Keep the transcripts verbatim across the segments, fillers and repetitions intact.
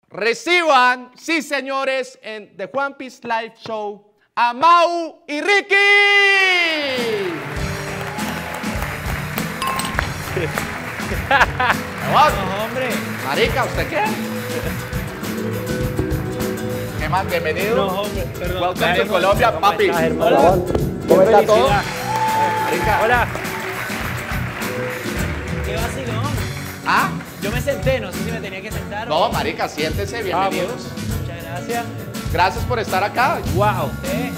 Reciban, sí señores, en The Juan Piece Live Show a Mau y Ricky. No, hombre. Marica, ¿usted qué? ¿Qué más? Bienvenido. No, hombre, perdón. Welcome to Colombia, ¿Cómo papi. estás, hermano? Hola. ¿Cómo está todo? Marica. Hola. Qué vacilón. ¿Ah? Yo me senté, no sé si me tenía que sentar. No, o... marica, siéntese, bienvenidos. Muchas gracias. Gracias por estar acá. Wow. Usted.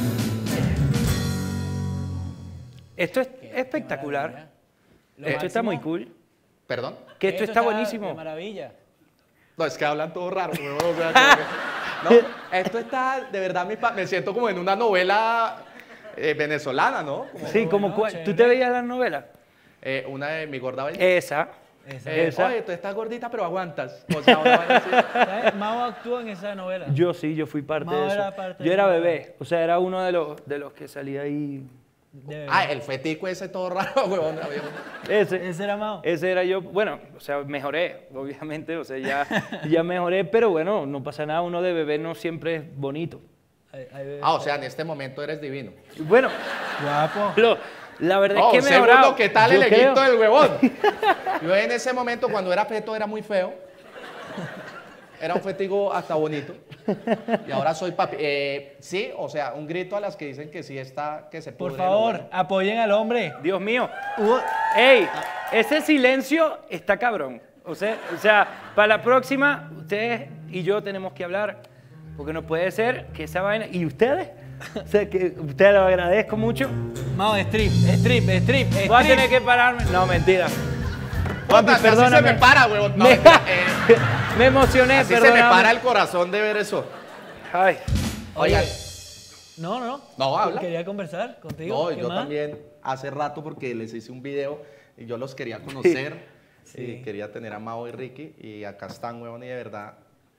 Esto es espectacular. Lo Esto está máximo. muy cool. ¿Perdón? Que esto está De buenísimo. maravilla. No, es que hablan todo raro, huevón, o sea, como que- no, esto está, de verdad, mi pa- me siento como en una novela eh, venezolana, ¿no? Como, Sí, como bueno, cuál. chévere. ¿Tú te veías las novelas? eh, una de Mi Gorda Bella. Esa. Esa. Eh, esa. Oye, tú estás gordita, pero aguantas. O sea, una vaina así. ¿Sabes? Mao actuó en esa novela. Yo sí, yo fui parte Mao de eso. era parte yo de era la- bebé. O sea, era uno de los, de los que salía ahí. De verdad. Ah, el fetico ese todo raro, huevón. Ese. Ese era Mao. Ese era yo. Bueno, o sea, mejoré, obviamente. O sea, ya, ya mejoré, pero bueno, no pasa nada. Uno de bebé no siempre es bonito. Ahí- ahí ve- Ah, o sea, en este momento eres divino. Bueno, Guapo. lo- la verdad No, es que he segundo, mejorado. ¿qué tal Yo el creo. equito del huevón? Yo en ese momento, cuando era feto, era muy feo. Era un fetigo hasta bonito. Y ahora soy papi. Eh, sí, o sea, un grito a las que dicen que sí está, que se Por pudre lo favor, bueno. apoyen al hombre. Dios mío. ¡Ey! Ese silencio está cabrón. O sea, o sea, para la próxima, ustedes y yo tenemos que hablar. Porque no puede ser que esa vaina. ¿Y ustedes? O sea, que ustedes lo agradezco mucho. Mao, strip, strip, strip, strip. Voy a tener que pararme. No, mentira. Puta, Papi, así se perdóname. me para, huevón. No, Me, mentira, eh, me emocioné, así se me perdóname. para el corazón de ver eso. Ay. Oigan, No, no. No, habla. Quería conversar contigo. no, ¿Qué yo más? también hace rato porque les hice un video y yo los quería conocer. Y quería tener a Mao y Ricky y acá están, huevón, y de verdad.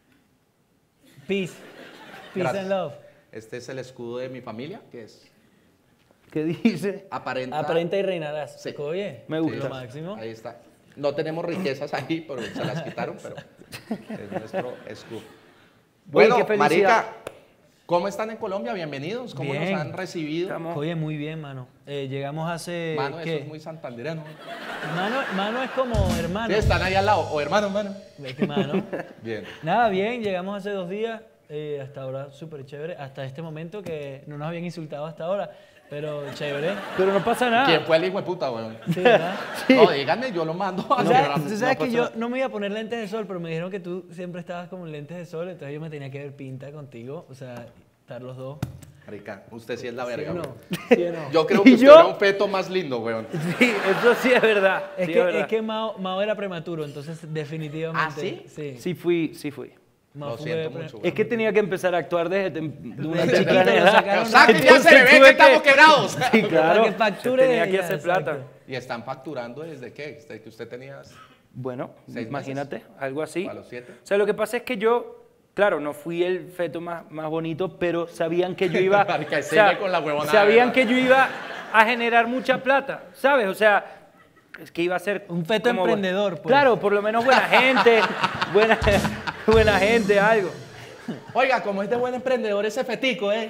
Peace. Peace Gracias. and love. Este es el escudo de mi familia, que es ¿Qué dice? aparenta. Aparenta y reinarás. Sí. Oye, Me gusta. Lo máximo. Ahí está. No tenemos riquezas ahí, pero se las quitaron, pero es nuestro escudo. Bueno, qué felicidad. marica, ¿cómo están en Colombia? Bienvenidos. ¿Cómo Bien. nos han recibido? Estamos- Oye, muy bien, mano. Eh, llegamos hace. Mano, eso ¿qué? es muy santandereano. Mano, mano es como hermano. Sí, están ahí al lado. O hermano, hermano. ¿Ves qué mano? Bien. Nada, bien, llegamos hace dos días. eh, hasta ahora súper chévere. Hasta este momento que no nos habían insultado hasta ahora. Pero chévere. Pero no pasa nada. ¿Quién fue el hijo de puta, weón? Sí, ¿verdad? No, díganme, yo lo mando a O no, sea, no, tú no sabes que pasa yo nada. no me iba a poner lentes de sol, pero me dijeron que tú siempre estabas como en lentes de sol, entonces yo me tenía que ver pinta contigo, o sea, estar los dos. Marica, usted sí es la ¿Sí verga, o no? weón. ¿Sí o no? Yo creo ¿Y que usted yo? era un feto más lindo, weón. Sí, eso sí es verdad. Es sí que, verdad. es que Mao, Mao era prematuro, entonces definitivamente. ¿Ah, sí? Sí. Sí fui, sí fui. Mao Lo fue siento pre- mucho, Es que tenía que empezar a actuar desde tem- de una Desde temprana chiquito lo edad. sacaron. O sea, que ya se Entonces le ve tuve que estamos quebrados. Sí, claro. que facture se tenía de que ella, hacer exacto. plata. Y están facturando desde qué? Desde que usted tenía Bueno, ¿Seis imagínate, algo así. a los siete. O sea, lo que pasa es que yo, claro, no fui el feto más, más bonito, pero sabían que yo iba... Marica, o sigue sea, con la huevonada, sabían ¿verdad? que yo iba a generar mucha plata, ¿sabes? O sea, es que iba a ser... Un feto como- emprendedor, pues. Claro, por lo menos buena gente, buena, buena gente, algo. Oiga, como es de buen emprendedor ese fetico, ¿eh?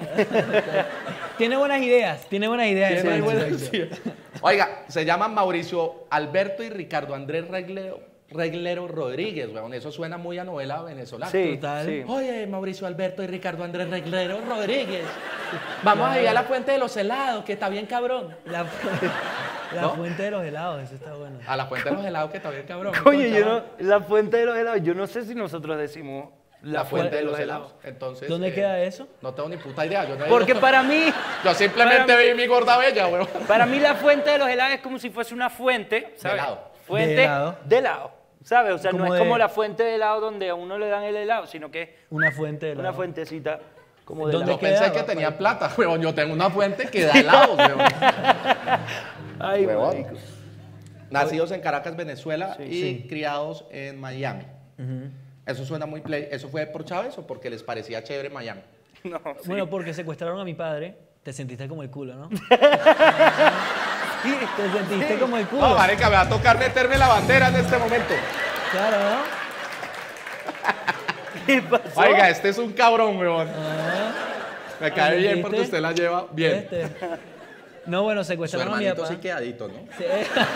Tiene buenas ideas, tiene buenas ideas. Tiene ese buenas muchacho. ideas. Oiga, se llaman Mauricio Alberto y Ricardo Andrés Reglero, Reglero Rodríguez, weón. Eso suena muy a novela venezolana. Sí, Total. sí. Oye, Mauricio Alberto y Ricardo Andrés Reglero Rodríguez. Vamos a ir a la fuente de los helados, que está bien cabrón. La, la ¿No? fuente de los helados, eso está bueno. A la fuente de los helados, que está bien cabrón. Oye, yo chaval. no, la fuente de los helados, yo no sé si nosotros decimos La, fuente de los helados. Entonces, ¿Dónde eh, queda eso? No tengo ni puta idea. Yo, no he Porque ido. para mí, Yo simplemente para mí- vi mi gorda bella, weón. para mí la fuente de los helados es como si fuese una fuente, ¿sabes? helado. Fuente De helado. de helado, ¿sabes? O sea, no Como es de- como la fuente de helado donde a uno le dan el helado, sino que es Una fuente de helado. una fuentecita como de ¿Dónde helado. Yo pensé quedaba? que tenía plata, weón. Yo tengo una fuente que da helados, weón. Ay, Huevón. marico. Nacidos en Caracas, Venezuela, y Sí. criados en Miami. Eso suena muy play. ¿Eso fue por Chávez o porque les parecía chévere Miami? No, sí. Bueno, porque secuestraron a mi padre, te sentiste como el culo, ¿no? Sí. Te sentiste como el culo. No, marica, me va a tocar meterme la bandera en este momento. Claro, ¿no? ¿Qué pasó? Oiga, este es un cabrón, weón. Ah, Me cae bien ¿viste? porque usted la lleva bien. este. No, bueno, Su secuestraron a mi hermanito papá. sí quedadito, ¿no? Sí,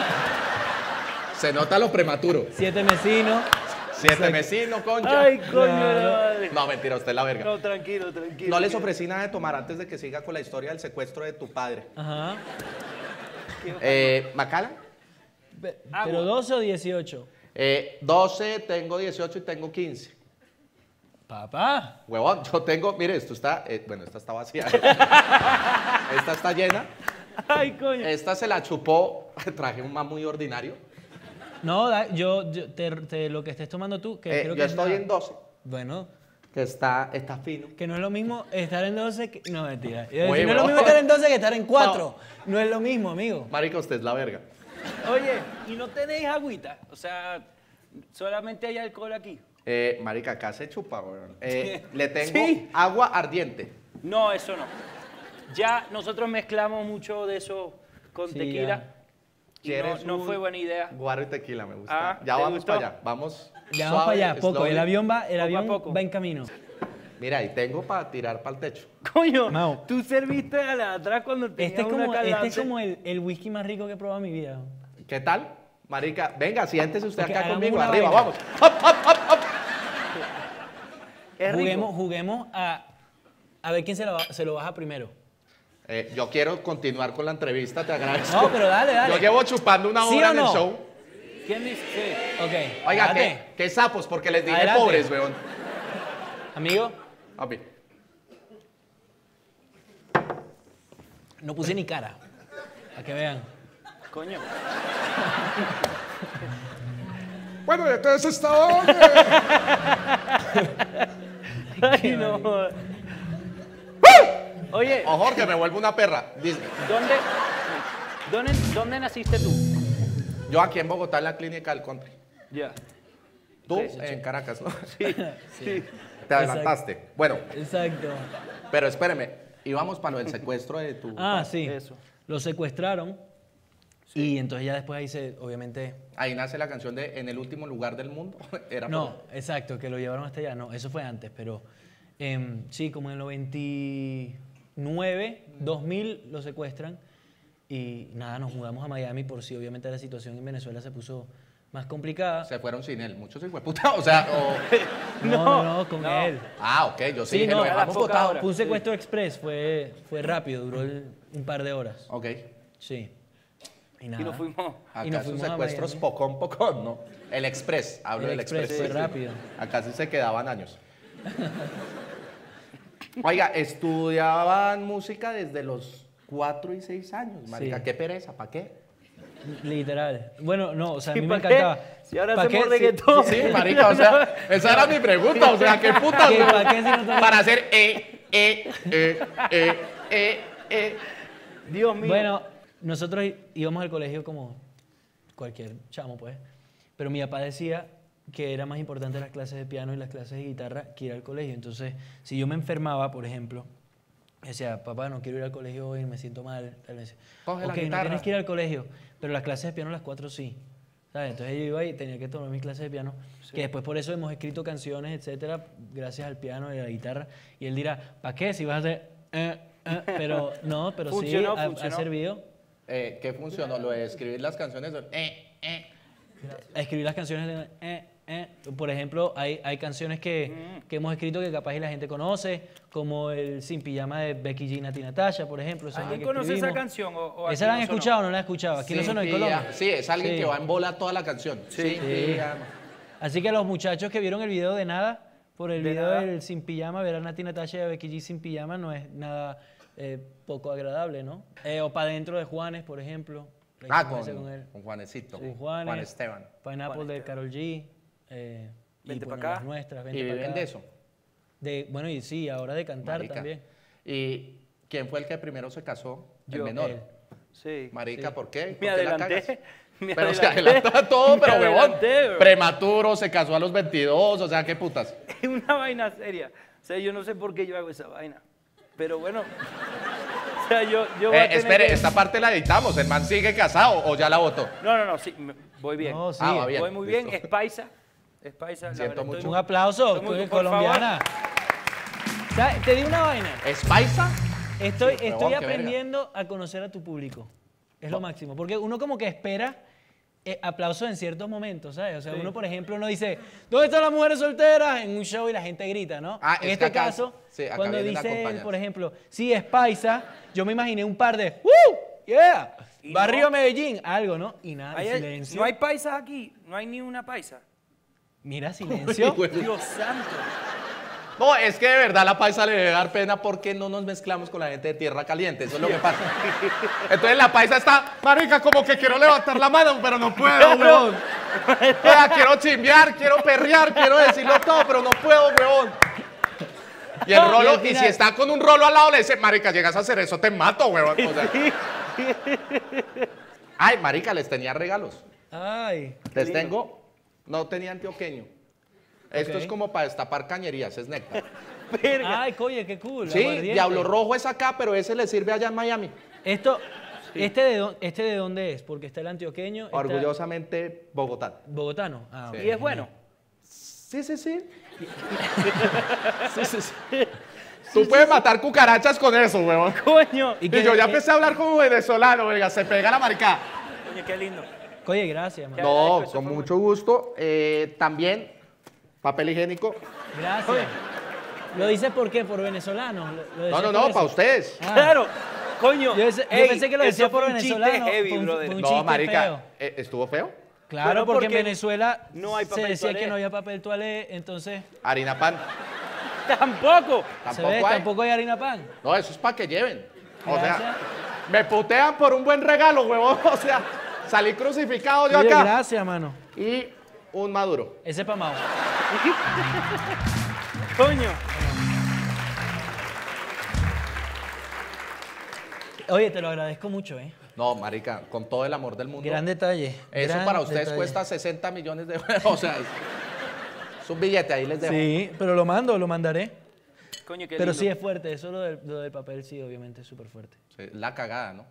Se nota lo prematuro. Siete vecinos. Siete vecinos, concha. Ay, coño, Claro. la madre. No, mentira, usted es la verga. No, tranquilo, tranquilo. No les ofrecí nada de tomar antes de que siga con la historia del secuestro de tu padre. Ajá. Eh, ¿Macala? Pe- Agua. Pero doce o dieciocho. Eh, doce, tengo dieciocho y tengo quince. Papá. Huevón, yo tengo, mire, esto está, eh, bueno, esta está vacía. Esta está llena. Ay, coño. Esta se la chupó, traje un más muy ordinario. No, da- yo, yo te, te- lo que estés tomando tú, que Eh, creo yo que es estoy la- en doce, Bueno, que está, está fino. que no es lo mismo estar en doce que... No, mentira. Iba a Muy decir, no es lo bueno. mismo estar en doce que estar en cuatro. No, es lo mismo, amigo. Marica, usted es la verga. Oye, ¿y no tenéis agüita? O sea, solamente hay alcohol aquí. Eh, marica, acá se chupa, weón. Eh, le tengo Sí. agua ardiente. No, eso no. Ya nosotros mezclamos mucho de eso con Sí, tequila. Y no, ¿Quieres no un fue buena idea. Guaro y tequila, me gusta. Ah, ya ¿te vamos gustó? para allá, vamos. Ya vamos suave, para allá, poco. slowly. El avión va, el Poco a avión poco. va en camino. Mira, y tengo para tirar para el techo. Coño, Mau. tú serviste a la de atrás cuando tenías Este es como, una este es calance. como el, el whisky más rico que he probado en mi vida. ¿Qué tal? Marica, venga, siéntese usted Ok, acá hagamos conmigo, una arriba, vaina. vamos. Hop, hop, hop, hop. Es rico. Juguemos, juguemos a, a ver quién se lo, ba- se lo baja primero. Eh, yo quiero continuar con la entrevista, te agradezco. No, pero dale, dale. Yo llevo chupando una ¿Sí hora o en el no? show. ¿Quién dice? Sí. Ok. Oiga, date. ¿qué, qué sapos? Porque les dije Adelante. pobres, weón. Amigo, Papi. no puse ni cara. A que vean. Coño. Bueno, y entonces estaba... Ay, no. Oye, O Jorge, me vuelvo una perra. Dice, ¿dónde, dónde, ¿dónde naciste tú? yo aquí en Bogotá, en la clínica del country. Ya. Tú Ok, en Caracas, ¿no? Sí, sí. Te adelantaste. Bueno, Exacto. pero espéreme. Íbamos para lo del secuestro de tu... Ah, sí. Eso. Lo secuestraron. Y entonces ya después ahí se, obviamente... Ahí nace la canción de En el último lugar del mundo. Era No, por- exacto, que lo llevaron hasta allá. No, eso fue antes, pero em, sí, como en el noventa y nueve, dos mil lo secuestran y nada, nos mudamos a Miami por si obviamente la situación en Venezuela se puso más complicada. Se fueron sin él. Muchos hijos de puta. O sea, o- No, no, no, con no. él. Ah, ok, yo sí, Sí, dije, no, lo a las dejamos pocas botado. horas. Fue un secuestro express, fue, fue rápido, duró el- un par de horas. Ok. Sí. Y Y nada. nos fuimos. Acá Y nos sus fuimos a secuestros Miami. pocón, pocón, ¿no? El Express, hablo El del Express, Express. fue rápido. Acá sí se quedaban años. Oiga, estudiaban música desde los cuatro y seis años, marica. Sí. Qué pereza, ¿para qué? Literal. Bueno, no, o sea, a ¿Y mí me pa' qué? encantaba. Si ahora ¿Pa' hacemos qué? reggaetón. Sí, marica, o sea, esa era mi pregunta, o sea, ¿qué putas? ¿Qué, weón? pa' qué si no te- Para hacer eh, eh, eh, eh, eh, eh. Dios mío. Bueno, nosotros í- íbamos al colegio como cualquier chamo, pues. Pero mi papá decía que era más importante las clases de piano y las clases de guitarra que ir al colegio. Entonces, si yo me enfermaba, por ejemplo, decía, papá, no quiero ir al colegio hoy, me siento mal. Tal vez. Coge la Ok, no guitarra. tienes que ir al colegio, pero las clases de piano las cuatro sí. ¿Sabes? Entonces yo iba y tenía que tomar mis clases de piano, que después por eso hemos escrito canciones, etcétera, gracias al piano y a la guitarra. Y él dirá, ¿para qué? Si vas a hacer... eh, eh", pero no, pero Funcionó, sí, ha- ha, funcionó. servido. Eh, ¿Qué funcionó? Lo de escribir las canciones. Eh, eh. A escribir las canciones de... eh, eh. Por ejemplo, hay, hay canciones que, que hemos escrito que capaz y la gente conoce, como el Sin Pijama de Becky G y Nati Natasha, por ejemplo. esa es la ¿Alguien que conoce esa escribimos. canción? O, o aquí ¿Esa la han no sonó? escuchado o no la han escuchado? Aquí no Sí, sonó en sí, Colombia. ya. Sí, es alguien Sí. que va en bola toda la canción. Sí, Sí. ya. Así que los muchachos que vieron el video de nada, por el De video nada. del Sin Pijama, ver a Nati Natasha y a Becky G sin pijama no es nada eh, poco agradable, ¿no? Eh, o para dentro de Juanes, por ejemplo. la Ah, hicimos con, ese con él. con Juanecito. Con Juanes, Juan Esteban. Pineapple Juan de Esteban. Karol G. Eh, y, Vente pa' bueno, acá. las nuestras, ¿Y Vente pa' viven acá. de eso? De, bueno, y sí, ahora de cantar Marica. también. ¿Y quién fue el que primero se casó? El Yo, menor. él. Sí. Marica, ¿por qué? ¿Por Me qué la adelanté. cagas? Me Pero se adelanté. adelantó a todo, Me pero huevón. adelanté, bro. Prematuro, se casó a los veintidós, o sea, ¿qué putas? Es una vaina seria. O sea, yo no sé por qué yo hago esa vaina. Pero bueno. O sea, yo, yo voy a Eh, tener espere, que- esta parte la editamos. ¿El man sigue casado o ya la votó? No, no, no, sí, me- voy bien. No, sí. Ah, va bien. Voy muy bien, listo. es paisa. Es paisa. la Siento verdad, mucho. estoy Un muy- aplauso, estoy muy- tú, por colombiana. ¿Sabes? Te digo una vaina. ¿Es paisa? Estoy, Sí, estoy huevón, qué verga. aprendiendo a conocer a tu público. Es lo máximo. Porque uno como que espera eh, aplausos en ciertos momentos, ¿sabes? O sea, Sí. uno, por ejemplo, uno dice, ¿dónde están las mujeres solteras? En un show y la gente grita, ¿no? Ah, en es que este acá- caso, sí, acá cuando vienen dice, acompañadas. por ejemplo, sí, es paisa, yo me imaginé un par de, ¡uh! ¡Yeah! Y Barrio no. Medellín, algo, ¿no? Y nada, Hay- silencio. no hay paisas aquí, no hay ni una paisa. Mira, silencio. Dios santo. No, es que de verdad la paisa le debe dar pena porque no nos mezclamos con la gente de tierra caliente. Eso es lo que pasa. Entonces la paisa está, marica, como que quiero levantar la mano, pero no puedo, weón. O sea, quiero chimbear, quiero perrear, quiero decirlo todo, pero no puedo, weón. Y el Y rolo, al y final- si está con un rolo al lado, le dice, marica, llegas a hacer eso, te mato, weón. O sea, ay, marica, les tenía regalos. Ay. Les tengo, no tenía antioqueño. Esto Ok. es como para destapar cañerías, es néctar. Verga. Ay, coye, qué cool. Sí, aguardiente. Diablo Rojo es acá, pero ese le sirve allá en Miami. Esto, este, de, dó- ¿este de dónde es? Porque está el antioqueño. está Orgullosamente Bogotá. Bogotano. Ah, Sí. ok. Y es bueno. Sí, sí, sí. sí, sí, sí. Tú puedes matar cucarachas con eso, huevón. Coño. Y, que- yo ya que- empecé a hablar como venezolano, oiga, se pega la marica. Coño, qué lindo. Oye, gracias, man. No, agradezco, eso con fue mucho gusto. Eh, también, papel higiénico. Gracias. ¿Lo dices por qué? ¿Por venezolano? ¿Lo- lo No, decías no, por no, eso? para ustedes. Ah. Claro. Coño. Yo, ese- yo ey, pensé que lo eso decía por fue un chiste venezolano. heavy, fue un- brother. fue un No, chiste marica, feo. eh, ¿estuvo feo? Claro, Bueno, porque en porque Venezuela no hay se papel decía toalé. que no había papel toalé, entonces Harina pan. Tampoco. se Tampoco ve, hay. tampoco hay harina pan. No, eso es para que lleven. O Gracias. sea, me putean por un buen regalo, huevón. O sea, salí crucificado yo Oye, acá. gracias, mano. Y un maduro. Ese es pa' Mao. Coño. Oye, te lo agradezco mucho, ¿eh? No, marica, con todo el amor del mundo. Gran detalle. Eso gran para ustedes detalle. cuesta sesenta millones de euros. O sea, es, es un billete, ahí les dejo. Sí, pero lo mando, lo mandaré. Coño, qué Pero lindo. sí es fuerte, eso lo del, lo del papel sí, obviamente es súper fuerte. Sí, la cagada, ¿no?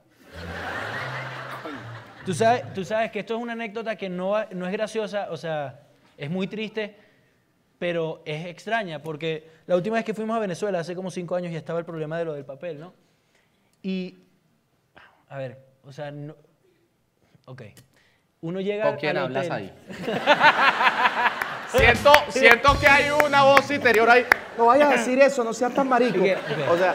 Tú sabes, tú sabes que esto es una anécdota que no, va- no es graciosa, o sea, es muy triste, pero es extraña, porque la última vez que fuimos a Venezuela, hace como cinco años, ya estaba el problema de lo del papel, ¿no? Y, a ver, o sea, no, ok, uno llega ¿Con quién al hablas hotel- ahí? siento, siento que hay una voz interior ahí. No vaya a decir eso, no sea tan marico. Ok, ok, O sea,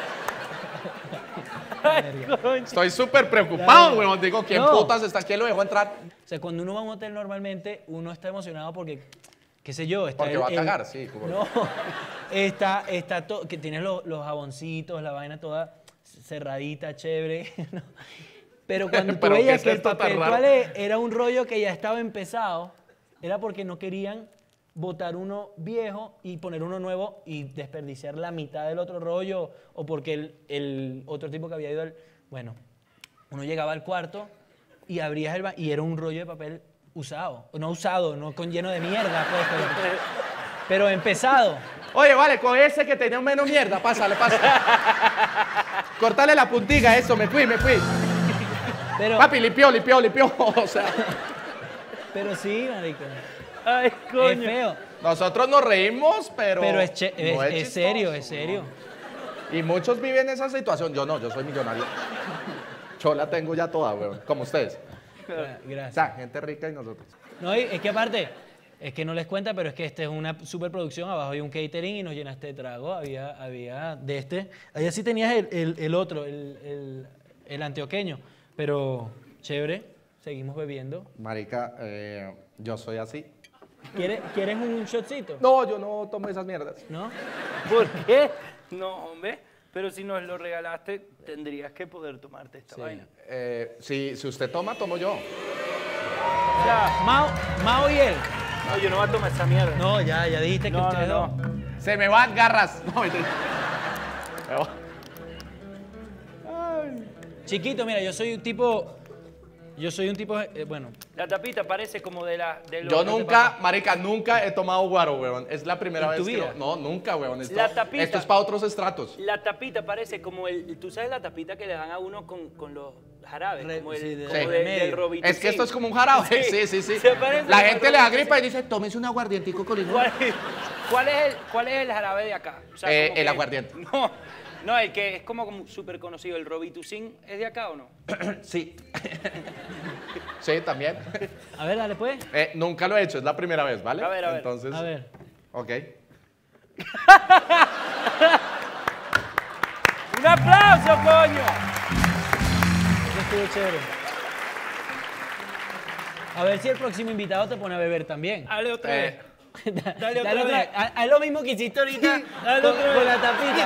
claro. estoy súper preocupado, Claro. weón. Digo, ¿quién No. putas está? ¿Quién lo dejó entrar? O sea, cuando uno va a un hotel normalmente, uno está emocionado porque, qué sé yo, está Porque el- va a el- cagar, sí, como- No, está, está todo, que tienes los, los jaboncitos, la vaina toda cerradita, chévere. ¿no? Pero cuando tú Pero ¿qué veías es que el esto tan papel raro? toalé era un rollo que ya estaba empezado, era porque no querían botar uno viejo y poner uno nuevo y desperdiciar la mitad del otro rollo, o porque el, el otro tipo que había ido al... Bueno, uno llegaba al cuarto y abrías el ba- y era un rollo de papel usado, no usado, no con lleno de mierda, pues, pero, pero empezado. Oye, vale, con ese que tenía menos mierda, pásale, pásale. Córtale la puntiga, eso, me fui, me fui. Pero, Papi, limpió, limpió, limpió. O sea, pero sí, marico, Ay, es coño. feo. nosotros nos reímos, pero. Pero es, che- es, no es chistoso, serio, es ¿no? serio. Y muchos viven esa situación. Yo no, yo soy millonario. Yo la tengo ya toda, weón. Como ustedes. Gra- O Gracias. sea, gente rica y nosotros. No, y es que aparte, es que no les cuenta, pero es que esta es una superproducción. Abajo hay un catering y nos llenaste de trago. Había, había de este. Allá sí tenías el, el- el otro, el, el- el antioqueño. Pero chévere, seguimos bebiendo. Marica, eh, yo soy así. ¿Quieres, ¿Quieres un shotcito? No, yo no tomo esas mierdas. ¿No? ¿Por qué? No, hombre. Pero si nos lo regalaste, tendrías que poder tomarte esta Sí. vaina. Eh, si, si usted toma, tomo yo. O sea, Mao, Mao y él. no, yo no voy a tomar esa mierda. No, ya, ya dijiste que no, no, ustedes no. dos. Se me van garras. No, mentira. Pero- Chiquito, mira, yo soy un tipo. Yo soy un tipo. eh, bueno, La tapita parece como de la... De los- Yo nunca, marica, nunca he tomado guaro, weón. Es la primera ¿En vez tu que vida? lo- No, nunca, weón. Esto, La tapita. esto es para otros estratos. La tapita parece como el... ¿Tú sabes la tapita que le dan a uno con, con los... jarabe, Re- como el, sí, de- como Sí. de- remedio. del Robitussin. Es que esto es como un jarabe. Sí, sí, sí. Se parece La al gente le da Robitussin. gripa y dice, tómese un aguardientico con limón. ¿Cuál, es- cuál es el, ¿Cuál es el jarabe de acá? O sea, Eh, como el que- aguardiente. No, no, el que es como, como súper conocido. ¿El Robitussin es de acá o no? Sí. Sí, también. A ver, dale pues. Eh, nunca lo he hecho, es la primera vez, ¿vale? A ver, a ver. Entonces, A ver. ok. ¡Un aplauso, coño! Eso estuvo chévere. A ver si el próximo invitado te pone a beber también. Dale otra Eh, vez. Da- Dale otra vez. Haz haz lo mismo que hiciste ahorita Dale con, otra vez. con la tapita.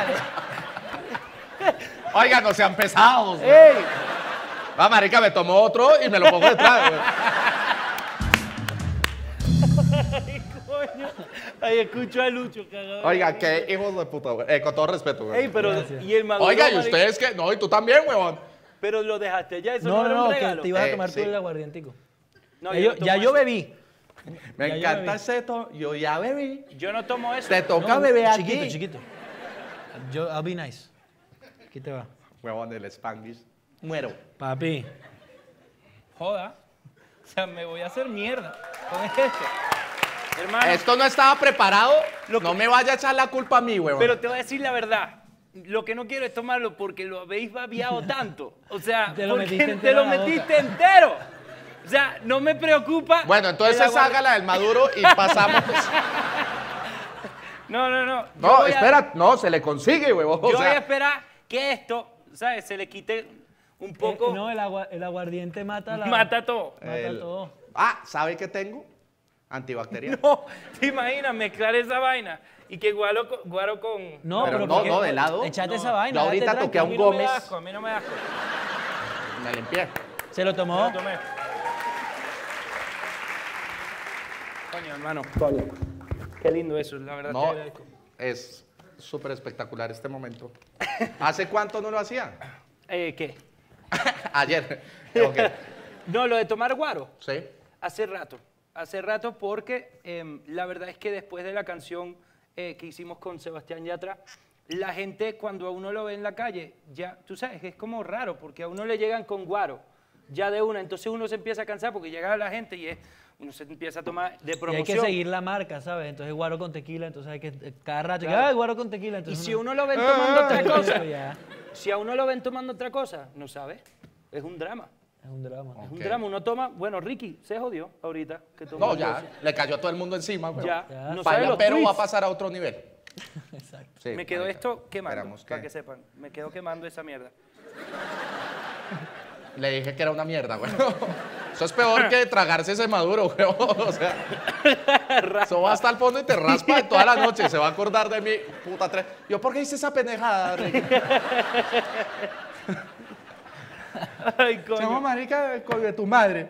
Dale. Oigan, no sean pesados. ¡Ey! Va, marica, me tomo otro y me lo pongo detrás. güey. Ay, coño. Ay, escucho a Lucho, cagado. Oiga, qué hijos de puta, güey. Eh, con todo respeto, güey. Ey, pero, Gracias. ¿y el maduro? Oiga, ¿y marica? ustedes qué? No, y tú también, huevón. Pero lo dejaste ya, eso No, no, no, era no, un que regalo. te ibas a Eh, tomar sí. tú el aguardientico. No, ya yo yo, no tomo ya yo eso. bebí. Me Ya yo encanta bebí. ese to. Yo ya bebí. Yo no tomo eso. Te toca No, beber aquí. chiquito, chiquito. Yo, I'll be nice. Aquí te va. Huevón, el Spanglish. Muero. Papi. Joda. O sea, me voy a hacer mierda con esto. Hermano, Esto no estaba preparado. Lo que- No me vaya a echar la culpa a mí, huevón. pero te voy a decir la verdad. Lo que no quiero es tomarlo porque lo habéis babiado tanto. O sea, Te lo porque metiste te entero lo a la boca. metiste entero. O sea, no me preocupa. Bueno, entonces el aguar- haga la del Maduro y pasamos. No, no, no. Yo No, voy a- espera, no, se le consigue, huevón. O Yo voy a sea, esperar que esto, ¿sabes? Se le quite un poco. Eh, no, el, agua, el aguardiente mata la... Mata todo. Mata el- todo. Ah, ¿sabe qué tengo? Antibacterial. No, te imaginas mezclar esa vaina y que guaro con. Guaro con No, Pero pero, no, ¿por qué? no, de lado. Echate No. esa vaina. Yo ahorita date toqué a a un mí no me Gómez. da asco, a mí no me da asco. Me limpié. Se lo tomó. Lo tomé. Coño, hermano. Qué lindo eso, la verdad. te No, agradezco. es súper espectacular este momento. ¿Hace cuánto no lo hacía? Eh, ¿Qué? Ayer. Ok. No, lo de tomar guaro. Sí. Hace rato. Hace rato porque em, la verdad es que después de la canción eh, que hicimos con Sebastián Yatra, la gente cuando a uno lo ve en la calle, ya, tú sabes, es como raro porque a uno le llegan con guaro, ya de una, entonces uno se empieza a cansar porque llega la gente y es, uno se empieza a tomar de Y hay promoción. que seguir la marca, ¿sabes? Entonces guaro con tequila, entonces hay que eh, cada rato, que, Claro. "Ay, guaro con tequila. Y Entonces si uno lo ven tomando otra cosa, Ya, si a uno lo ven tomando otra cosa, no sabe, es un drama. es un drama. Es Ok. un drama, uno toma, bueno, Ricky se jodió ahorita que tomó No, el ya. doce. Le cayó a todo el mundo encima, güey. Ya, Ya. no sabe Baila, los pero va a tweets. pasar a otro nivel. Exacto. Sí, Me quedó marica. esto quemando, Esperamos para que- que sepan. Me quedó quemando esa mierda. Le dije que era una mierda, güey. Eso es peor que tragarse ese Maduro, güey. O sea, eso va hasta el fondo y te raspa de toda la noche. Se va a acordar de mí, puta tres. Yo, ¿por qué hice esa pendejada, Ricky? Ay, Se llama coño. marica co- de tu madre.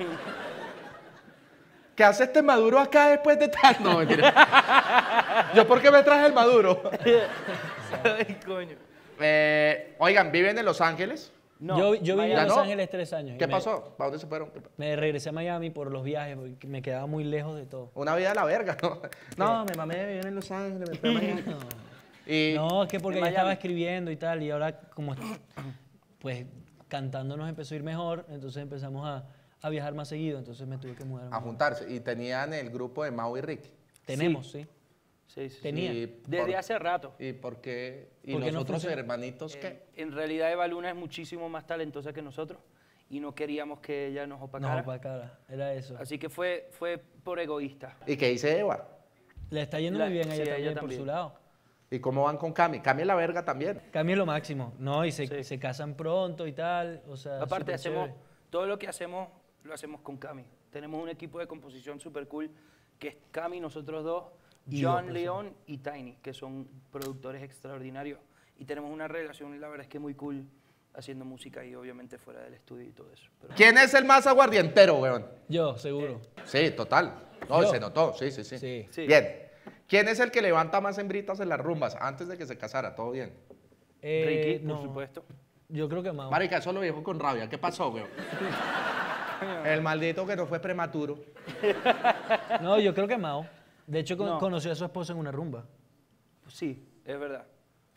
¿Qué hace este Maduro acá después de tal? No, mentira. ¿Yo por qué me traje el Maduro? Ay, coño. Eh, oigan, ¿viven en Los Ángeles? No, yo yo viví ¿Ya en Los no? Ángeles tres años. y ¿Qué me- pasó? ¿Para dónde se fueron? Me regresé a Miami por los viajes, porque me quedaba muy lejos de todo. Una vida a la verga, ¿no? No, me mamé de vivir en Los Ángeles, me fui a Miami. Y No, es que porque En ya estaba Miami. escribiendo y tal, y ahora como pues cantando nos empezó a ir mejor, entonces empezamos a, a viajar más seguido, entonces me tuve que mudar. a juntarse. Y tenían el grupo de Mau y Ricky. Tenemos, sí. Sí, sí, sí. Tenía. Y Desde por- hace rato. ¿Y por qué? ¿Y ¿Por qué los no otros funciona? hermanitos qué? Eh, en realidad Eva Luna es muchísimo más talentosa que nosotros y no queríamos que ella nos No, opacara. para cara, era eso. Así que fue, fue por egoísta. ¿Y qué dice Eva? Le está yendo La- muy bien a sí, ella a ella también, por también. su lado. ¿Y cómo van con Cami? Cami es la verga también. Cami es lo máximo, ¿no? Y se, Sí. se casan pronto y tal, o sea, Aparte, súper hacemos chévere. todo lo que hacemos, lo hacemos con Cami. Tenemos un equipo de composición súper cool, que es Cami, nosotros dos, Y dos John personas. León y Tiny, que son productores extraordinarios. Y tenemos una relación, la verdad es que muy cool, haciendo música y obviamente fuera del estudio y todo eso. Pero ¿Quién es el más aguardientero, weón? Yo, seguro. Sí, total. No, ¿Yo? se notó, sí, sí, sí, Sí. Sí. Bien. ¿Quién es el que levanta más hembritas en las rumbas antes de que se casara? Todo bien. Eh, Ricky, no, por supuesto. Yo creo que Mao. Marica, eso lo dijo con rabia. ¿Qué pasó, weón? El maldito que no fue prematuro. No, yo creo que Mao. De hecho, con- No. conoció a su esposa en una rumba. Sí, es verdad.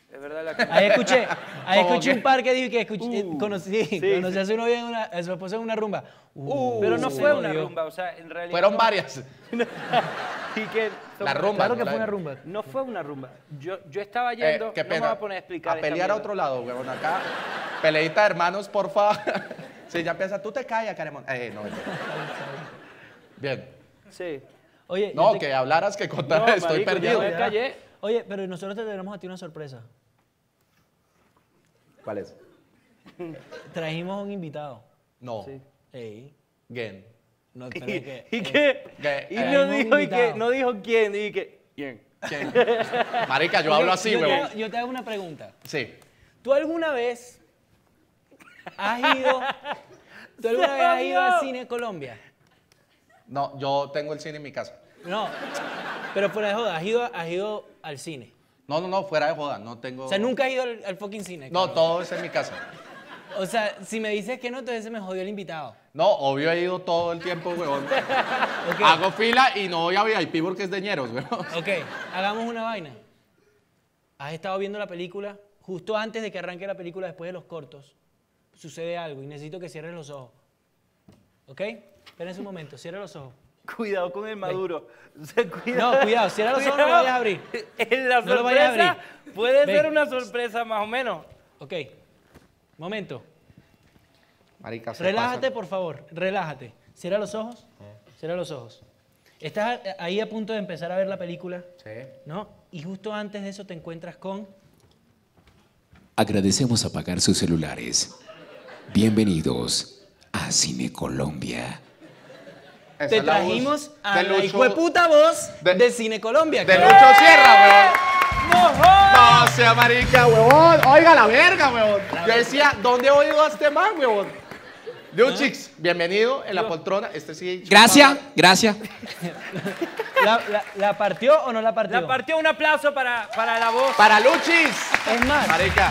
Es verdad la que... Ahí escuché, ahí ¿Cómo escuché qué? un par que dijo que escuché, Uh, conocí, sí, conocí sí. a su novia en una, a su esposa en una rumba. Uh, Pero no se fue una jodió. rumba, o sea, en realidad... Fueron no. varias. Y que La rumba. Claro que la- fue una rumba. No fue una rumba. Yo, yo estaba Eh, yendo... qué no pena. me voy a poner a explicar A esta pelear a mierda. otro lado, huevón. Acá, peleita de hermanos, porfa. Si ya empieza, tú te callas, Caremón. Eh, no, mentira. Bien. Sí. Oye, No, yo te- que hablaras, que No, contaras, estoy marico, perdido. ya me callé. Oye, pero nosotros te tenemos a ti una sorpresa. ¿Cuál es? Trajimos un invitado. No. Sí. Ey, Bien. no, pero es Y, que, y eh, que... que- Y eh, no hemos dijo, y que, invitado. no dijo quién, y que... ¿Quién? ¿Quién? Marica, yo hablo así, yo, te huevón. hago, yo te hago una pregunta. Sí. ¿Tú alguna vez has ido, ¿tú alguna vez has ido al cine Colombia? No, yo tengo el cine en mi casa. No, pero fuera de joda, ¿has ido, has ido al cine? No, no, no, fuera de joda, no tengo... O sea, nunca has ido al, al fucking cine. No, cabrón. todo es en mi casa. O sea, si me dices que no, entonces se me jodió el invitado. No, obvio he ido todo el tiempo, huevón. Ok, Hago fila y no voy a V I P porque es de ñeros, huevón. ok, hagamos una vaina. Has estado viendo la película, justo antes de que arranque la película, después de los cortos, sucede algo y necesito que cierres los ojos. ¿Ok? Espérense un momento, cierra los ojos. Cuidado con el maduro. O sea, cuidado. No, cuidado, cierra los ojos, no lo vayas a abrir. En la No lo vayas a sorpresa abrir. puede Ven. ser una sorpresa más o menos. Ok, momento. Marica, se Relájate, pasa. por favor, relájate. Cierra los ojos, cierra los ojos. Estás ahí a punto de empezar a ver la película, Sí. ¿no? Y justo antes de eso te encuentras con... Agradecemos apagar sus celulares. Bienvenidos a Cine Colombia. Esa Te es la voz trajimos a de la Lucho- hijueputa voz de- de, Cine Colombia. De cabrón. Lucho Sierra, huevón. No, sea marica, huevón. Oiga la verga, huevón. Yo decía, ¿dónde he oído a este man, huevón? De un chicks, bienvenido en la poltrona. Este sí. Gracias, gracias. ¿La, la, la partió o no la partió? La partió, un aplauso para, para la voz. Para Luchis. Es más, Marica.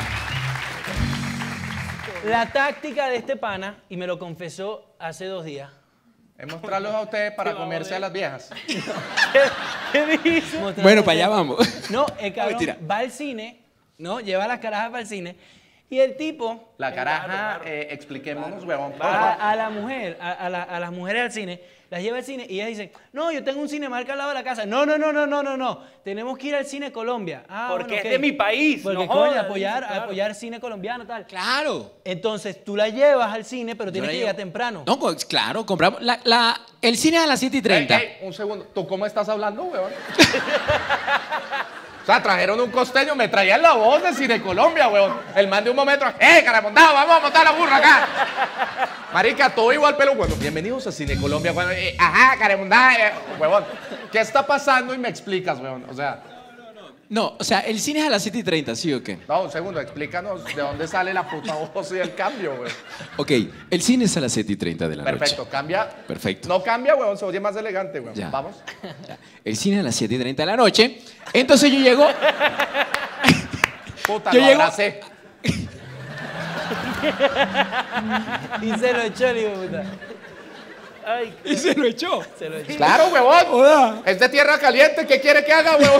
la táctica de este pana, y me lo confesó hace dos días. Es mostrarlos a ustedes para comerse a las viejas. ¿Qué dice? mostrarle Bueno, a para allá usted- vamos. No, el cabrón mentira. va al cine, ¿no? Lleva las carajas para el cine, y el tipo La caraja, eh, expliquémonos, huevón. por a, favor. a la mujer, a, a la- a las mujeres al cine, las lleva al cine y ellas dicen, no, yo tengo un Cinemark al lado de la casa. No, no, no, no, no, no, no. Tenemos que ir al Cine Colombia. Ah, Porque bueno, es ok. de mi país, Porque, no coño, jodas, apoyar, dice, claro. apoyar cine colombiano, tal. Claro. Entonces, tú la llevas al cine, pero tienes la que llevo. llegar temprano. No, pues, claro, compramos. La, la- el cine es a las siete y treinta. Ey, ey, un segundo. ¿Tú cómo estás hablando, huevón? O sea, trajeron un costeño, me traían la voz de Cine Colombia, huevón. El man de un momento, ¡eh, carabondado, vamos a montar la burra acá! Marica, todo igual pelo, bueno, bienvenidos a Cine Colombia, huevón. Eh, ajá, carabondado, eh, huevón. ¿Qué está pasando? Y me explicas, huevón. O sea, No, o sea, el cine es a las siete y treinta, ¿sí o qué? no, un segundo, explícanos de dónde sale la puta voz y el cambio, huevón. Ok, el cine es a las siete y treinta de la Perfecto, noche. cambia. Perfecto. No cambia, huevón, se oye más elegante, huevón. Ya. Vamos. Ya. El cine es a las siete y treinta de la noche. Entonces yo llego. Puta, Yo lo llego- abracé. Y se lo echó el hijo de puta. Ay, Y se lo echó. Se lo echó. Claro, huevón. Joda. Es de tierra caliente, ¿qué quiere que haga, huevón?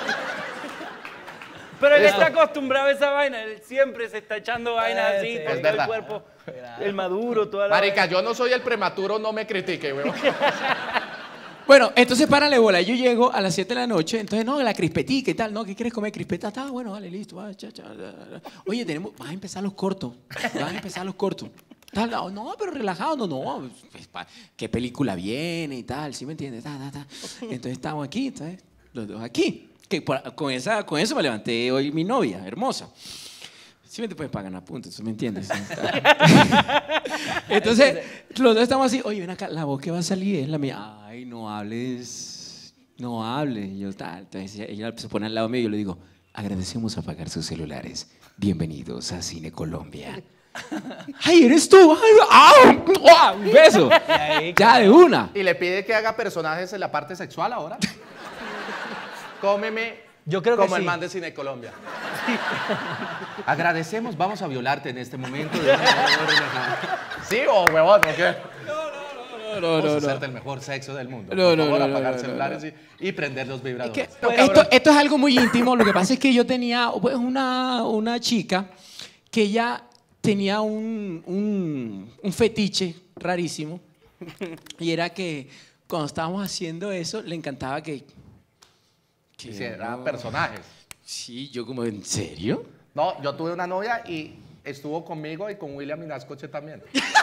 pero él está acostumbrado a esa vaina. Él siempre se está echando vainas Eh, así sí. por Es todo el verdad. cuerpo. El maduro, toda la Marica, yo no soy el prematuro, no me critique, huevón. Bueno, entonces párale bola. Yo llego a las siete de la noche. Entonces, no, la crispetica y tal. No, ¿qué quieres comer? Crispeta. Está bueno, vale, listo. va, cha, cha, cha, cha. Oye, tenemos, vas a empezar los cortos. Vas a empezar los cortos. Tal, no, no, pero relajado, no, no. pues, pa- ¿Qué película viene y tal? ¿Sí me entiendes? Ta, ta, ta. Entonces estamos aquí, ¿sabes? Los dos aquí. Que por- con, esa, con eso me levanté hoy mi novia, hermosa. Sí me te puedes pagar a punto, ¿tú me entiendes? Entonces, los dos estamos así, oye, ven acá, la voz que va a salir es la mía. Ay, no hables, no hables. Y yo, tal. Entonces ella se pone al lado mío y yo le digo, agradecemos apagar sus celulares. Bienvenidos a Cine Colombia. ¡Ay, eres tú! ¡Ay, ¡ah! ¡Ah! ¡Un beso! ahí, Ya, de una. Y le pide que haga personajes en la parte sexual ahora. Cómeme Yo creo que como el sí. man de Cine Colombia. Agradecemos, vamos a violarte en este momento. de una manera relajada. ¿Sí o huevón? ¿O qué? No, no, Vamos a no, no. hacerte el mejor sexo del mundo. No, Por no, favor, no, no, apagar no, no, celulares Y, y prender los Es vibradores. que, No, esto, cabrón. esto es algo muy íntimo. Lo que pasa es que yo tenía pues, una, una chica que ella tenía un, un, un fetiche rarísimo. Y era que cuando estábamos haciendo eso, le encantaba que... que Hiciera no- personajes. Sí, yo como, ¿en serio? No, yo tuve una novia y estuvo conmigo y con William Minascoche también.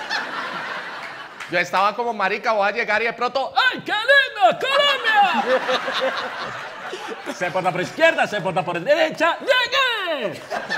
Yo estaba como, marica, voy a llegar y de pronto, ¡ay, qué lindo, Colombia! Se porta por izquierda, se porta por derecha. ¡Llegué!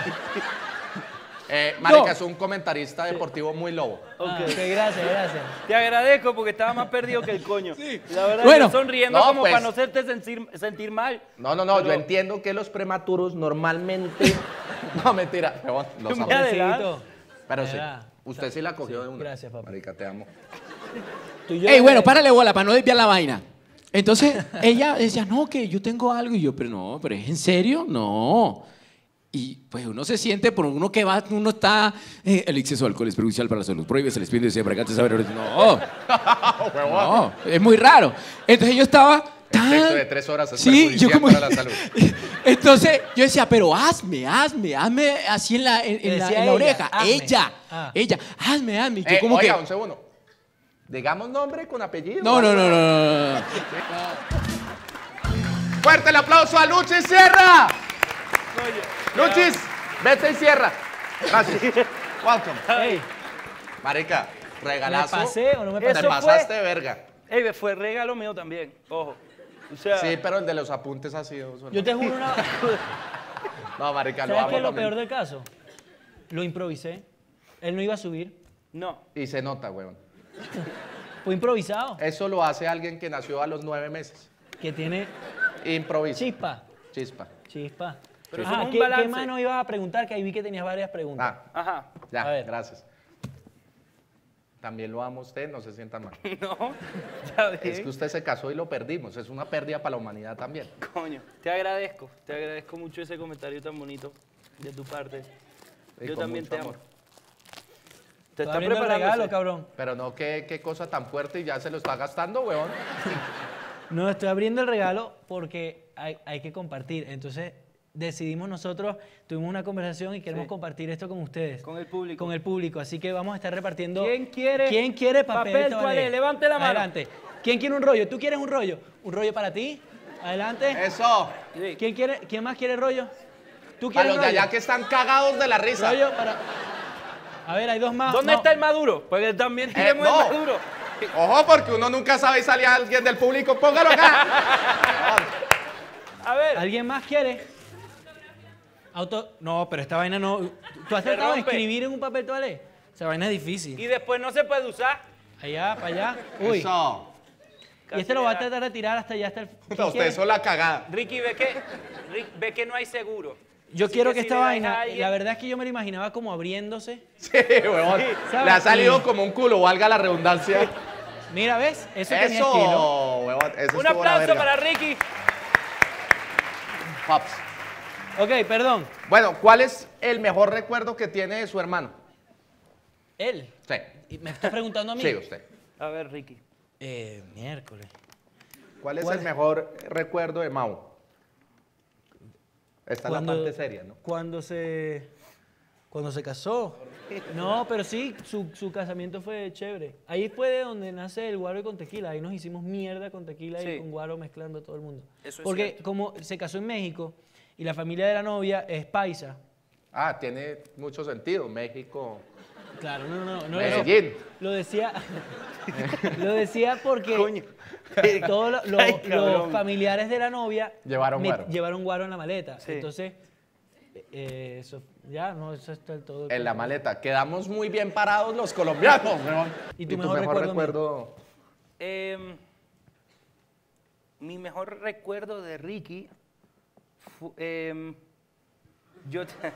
Eh, marica, No. es un comentarista deportivo muy lobo. Ah, ok, gracias, gracias. Te agradezco porque estaba más perdido que el coño. La verdad, Bueno. yo sonriendo No, como pues. para no hacerte sentir, sentir mal. No, no, no, Pero- yo entiendo que los prematuros normalmente... No, mentira, pero los amo. Me adelanto. Pobrecito. Pero sí, Era- usted sí la cogió Sí, de una. gracias, papá. Marica, te amo. Tú y yo Ey, bueno, desde- párale bola para no desviar la vaina. Entonces, ella decía, no, que yo tengo algo. Y yo, pero no, pero ¿es en serio? No. Y pues uno se siente, por uno que va, uno está... eh, el exceso de alcohol es perjudicial para la salud. Prohíbe, se les pide, se para saber. No, no, es muy raro. Entonces yo estaba... El tan- sexo de tres horas es Sí, yo perjudicial como... para la salud. Entonces yo decía, pero hazme, hazme, hazme así en la, en, en la, Decía en la ella, oreja. hazme. Ella, Ah. ella, hazme, hazme. Y yo Eh, como oiga, que... un segundo. Digamos nombre con apellido. No, no, no, no, no, no. Fuerte el aplauso a Luchis Sierra. Luchis, vete y cierra. Gracias. Welcome. Ey, Marica, ¿me regalazo. pasé o no me Te pasé? Eso pasaste de verga. Ey, fue regalo mío también. Ojo. O sea, Sí, pero el de los apuntes ha sido... su Yo te juro una... No, marica, lo ¿Sabes amo qué es lo también. peor del caso? Lo improvisé. Él no iba a subir. no. Y se nota, weón. Fue improvisado. Eso lo hace alguien que nació a los nueve meses. Que tiene Improvisa. chispa. Chispa. Chispa. Pero Ajá, somos un ¿qué, ¿qué balance. más nos ibas a preguntar? Que ahí vi que tenías varias preguntas. Ah, Ajá. ya, A ver. gracias. También lo amo a usted, no se sientan mal. No. Ya Es que bien. usted se casó y lo perdimos. Es una pérdida para la humanidad también. Coño. Te agradezco. Te agradezco mucho ese comentario tan bonito de tu parte. Y Yo con también mucho te amo. amor. Te Estoy está abriendo el preparando. regalo, cabrón. Pero no, qué, qué cosa tan fuerte y ya se lo está gastando, weón. No, estoy abriendo el regalo porque hay, hay que compartir. Entonces decidimos nosotros, tuvimos una conversación y queremos Sí. compartir esto con ustedes. Con el público. Con el público. Así que vamos a estar repartiendo. ¿Quién quiere ¿Quién quiere papel, papel toalé? toalé? Levante la mano. Adelante. ¿Quién quiere un rollo? ¿Tú quieres un rollo? ¿Un rollo para ti? Adelante. Eso. Sí. ¿Quién quiere? ¿Quién más quiere rollo? ¿Tú A quieres los un de rollo? allá que están cagados de la risa. Rollo para... A ver, hay dos más. ¿Dónde No. está el maduro? Porque también tenemos no. el maduro. Ojo, porque uno nunca sabe si sale alguien del público. Póngalo acá. A ver. ¿Alguien más quiere? Auto... No, pero esta vaina no... ¿Tú has Se tratado de rompe. escribir en un papel toalé? Esa vaina es difícil. Y después no se puede usar. Allá, para allá. Uy. Eso. Y este lo va a tratar de tirar hasta allá, hasta el... ¿Quién No, quiere? usted son la cagada. Ricky, ve que, Rick, ve que no hay seguro. Yo Así quiero que que si esta le das a vaina... alguien- La verdad es que yo me lo imaginaba como abriéndose. Sí, weón. ¿sabes? Le ha salido Y- como un culo, valga la redundancia. Mira, ¿ves? Eso tenía Eso, estilo. weón. Eso Un estuvo la aplauso verga. para Ricky. Pops. Ok, perdón. Bueno, ¿cuál es el mejor recuerdo que tiene de su hermano? Él. Sí. Y me estás preguntando a mí. Sí, usted. A ver, Ricky. Eh, miércoles. ¿Cuál es ¿Cuál? el mejor recuerdo de Mau? Esta es la parte seria, ¿no? Cuando se... Cuando se casó. No, pero sí, su, su casamiento fue chévere. Ahí fue de donde nace el guaro con tequila. Ahí nos hicimos mierda con tequila Sí. y con guaro mezclando a todo el mundo. Eso es Porque cierto. como se casó en México y la familia de la novia es paisa. Ah, tiene mucho sentido. México. Claro, no, no, no. no Medellín. Lo decía, lo decía porque Coño. todos lo- lo- Ay, los cabrón. familiares de la novia Llevaron guaro. llevaron guaro en la maleta. Sí. Entonces, eh, eso, ya, no, eso está del todo. En la maleta. Quedamos muy bien parados los colombianos, weón. ¿Y tu mejor recuerdo, recuerdo? Em, mi mejor recuerdo de Ricky fu- em, yo te-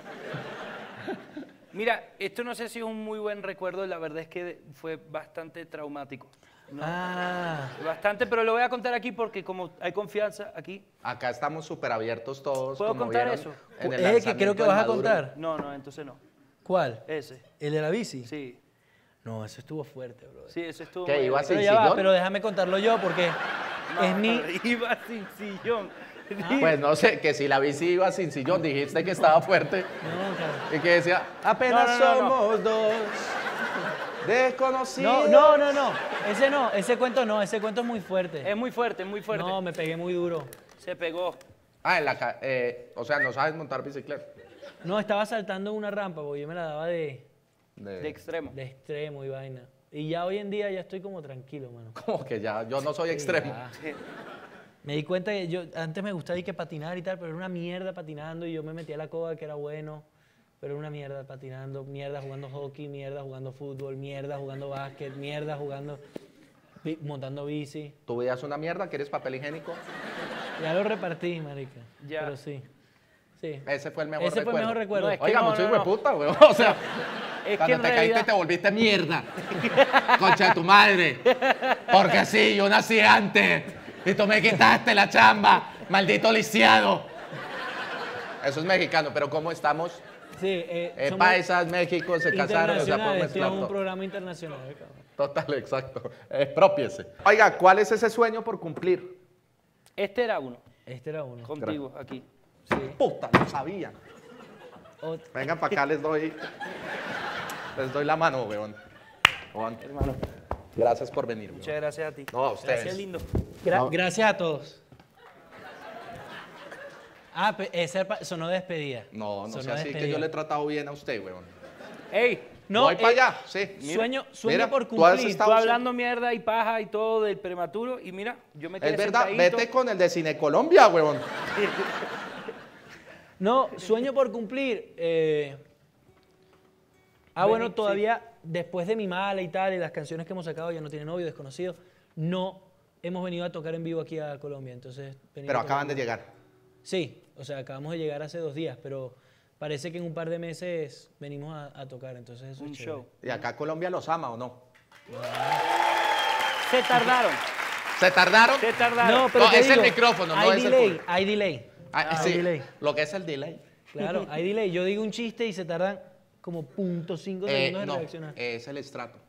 Mira, esto no sé si es un muy buen recuerdo, la verdad es que fue bastante traumático. ¿no? Ah, Bastante, pero lo voy a contar aquí porque como hay confianza aquí. Acá estamos súper abiertos todos. ¿Puedo como contar vieron eso? en el eh, que lanzamiento creo que del vas a Maduro. contar. No, no, entonces no. ¿Cuál? Ese, ¿El de la bici? sí. No, eso estuvo fuerte, bro. Sí, eso estuvo... ¿Qué, muy- iba Pero sin ya va, sillón? pero déjame contarlo yo porque No, es mi... Iba sin sillón. Pues no sé, que si la bici iba sin sillón, dijiste que estaba fuerte No, claro. y que decía, apenas No, no, no, no. somos dos desconocidos. No, no, no, no. Ese no, ese cuento no, ese cuento es muy fuerte. Es muy fuerte, muy fuerte. No, me pegué muy duro. Se pegó. Ah, en la ca- eh, o sea, no sabes montar bicicleta. No, estaba saltando una rampa porque yo me la daba de, De- De extremo. de extremo y vaina. Y ya hoy en día ya estoy como tranquilo, mano. Como que ya, yo no soy extremo. Ya. Me di cuenta que yo antes me gustaba ir que patinar y tal, pero era una mierda patinando y yo me metía a la coba que era bueno, pero era una mierda patinando, mierda jugando hockey, mierda jugando fútbol, mierda jugando básquet, mierda jugando, bi- montando bici. Tu vida es una mierda, ¿quieres papel higiénico? Ya lo repartí, marica. Ya. Pero sí. Sí. Ese fue el mejor Ese recuerdo. fue el mejor recuerdo. No, es que Oiga, no, mucho no, hijo de no. puta, weón. O sea, Es que cuando en te realidad... caíste te volviste mierda. Concha de tu madre. Porque sí, yo nací antes. Y tú me quitaste la chamba. Maldito lisiado. Eso es mexicano, pero ¿cómo estamos? Sí, eh, Eh, somos paisas, México, se casaron, o sea, por internacionales, mezclar somos un todo. programa internacional, cabrón. Total, exacto. Expropiese. Oiga, ¿cuál es ese sueño por cumplir? Este era uno. Este era uno. Contigo, aquí. Sí. Puta, no sabía. Ot- Vengan para acá, les doy. Les doy la mano, weón. Weón, Hermano, gracias por venir, weón. muchas gracias a ti. No, a ustedes. Gracias, lindo. Gra- No. Gracias a todos. Ah, pe- ese pa- sonó despedida. No, no Sonó sea así, que despedida. yo le he tratado bien a usted, weón. Ey, No, Voy eh, para allá, sí. Sueño, sueño Mira, por tú has cumplir. estado- tú hablando mierda y paja y todo del prematuro y mira, yo me quedé Es verdad, sentadito. vete con el de Cine Colombia, weón. No, sueño por cumplir. eh, Ah, Ven, bueno, sí. todavía después de Mi Mala y tal, y las canciones que hemos sacado, Ya no tiene novio, Desconocido, no hemos venido a tocar en vivo aquí a Colombia, entonces... venir Pero a acaban tocar- de llegar. Sí, o sea, acabamos de llegar hace dos días, pero parece que en un par de meses venimos a, a tocar, entonces eso Un es chévere. show. ¿Y acá Colombia los ama o no? Se tardaron. ¿Se tardaron? Se tardaron. No, pero No, te es el digo, micrófono, no hay es el delay, público. hay delay. Ah, hay sí, delay. lo que es el delay. Claro, hay delay. Yo digo un chiste y se tardan como punto cinco Eh, segundos en no, reaccionar. es el estrato.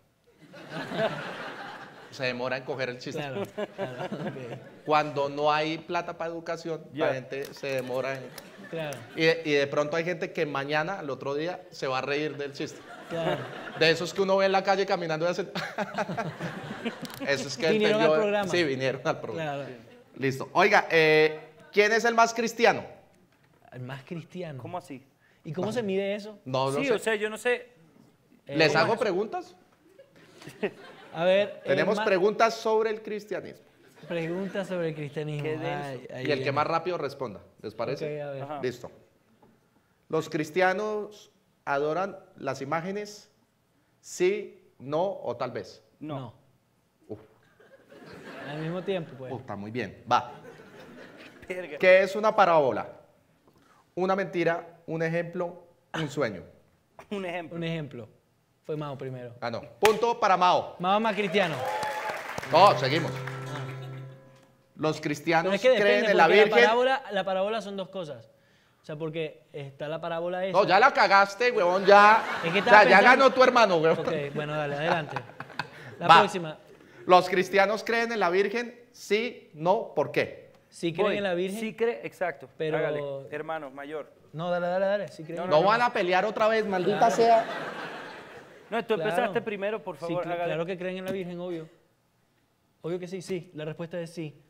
Se demora en coger el chiste. Claro, claro, ok, Cuando no hay plata para educación, Ya. la gente se demora en... claro, Y de, y de pronto hay gente que mañana, al otro día, se va a reír del chiste. claro. De esos que uno ve en la calle caminando y hacen... Eso es que Vinieron entendió- al programa. Sí, vinieron al programa. Claro. Listo. Oiga, eh, ¿quién es el más cristiano? El más cristiano. ¿Cómo así? ¿Y cómo se mide eso? No, no sí, sé. o sea, yo no sé. ¿Les ¿cómo hago es? preguntas? A ver, el Tenemos más- preguntas sobre el cristianismo. preguntas sobre el cristianismo. Qué denso. Ay, ahí Y el que viene. más rápido responda. ¿Les parece? Ok, a ver. Ajá. Listo. ¿Los cristianos adoran las imágenes? Sí, no o tal vez. No. No. Uf, Al mismo tiempo, pues. uf, está muy bien. Va. Verga. ¿Qué es una parábola? Una mentira, un ejemplo, un sueño. Un ejemplo. Un ejemplo. Fue Mao primero. Ah, no. Punto para Mao. Mao más cristiano. No, seguimos. Los cristianos Pero es que creen depende, en la porque la Virgen. parábola, la parábola son dos cosas. O sea, porque está la parábola esa. No, ya la cagaste, huevón, ya. Es que O estaba sea, ya pensando- ganó tu hermano, huevón. Ok, bueno, dale, adelante. La Va. próxima. ¿Los cristianos creen en la Virgen? Sí, no, ¿por qué? Si creen Voy. en la Virgen. Sí cree, exacto. Pero- Hágale, hermano, mayor. No, dale, dale, dale. Si creen No, en No la van a pelear otra vez, maldita sea. No, tú Claro. empezaste primero, por Sí, favor, cl- hágale. claro que creen en la Virgen, obvio. Obvio que sí, sí. La respuesta es sí.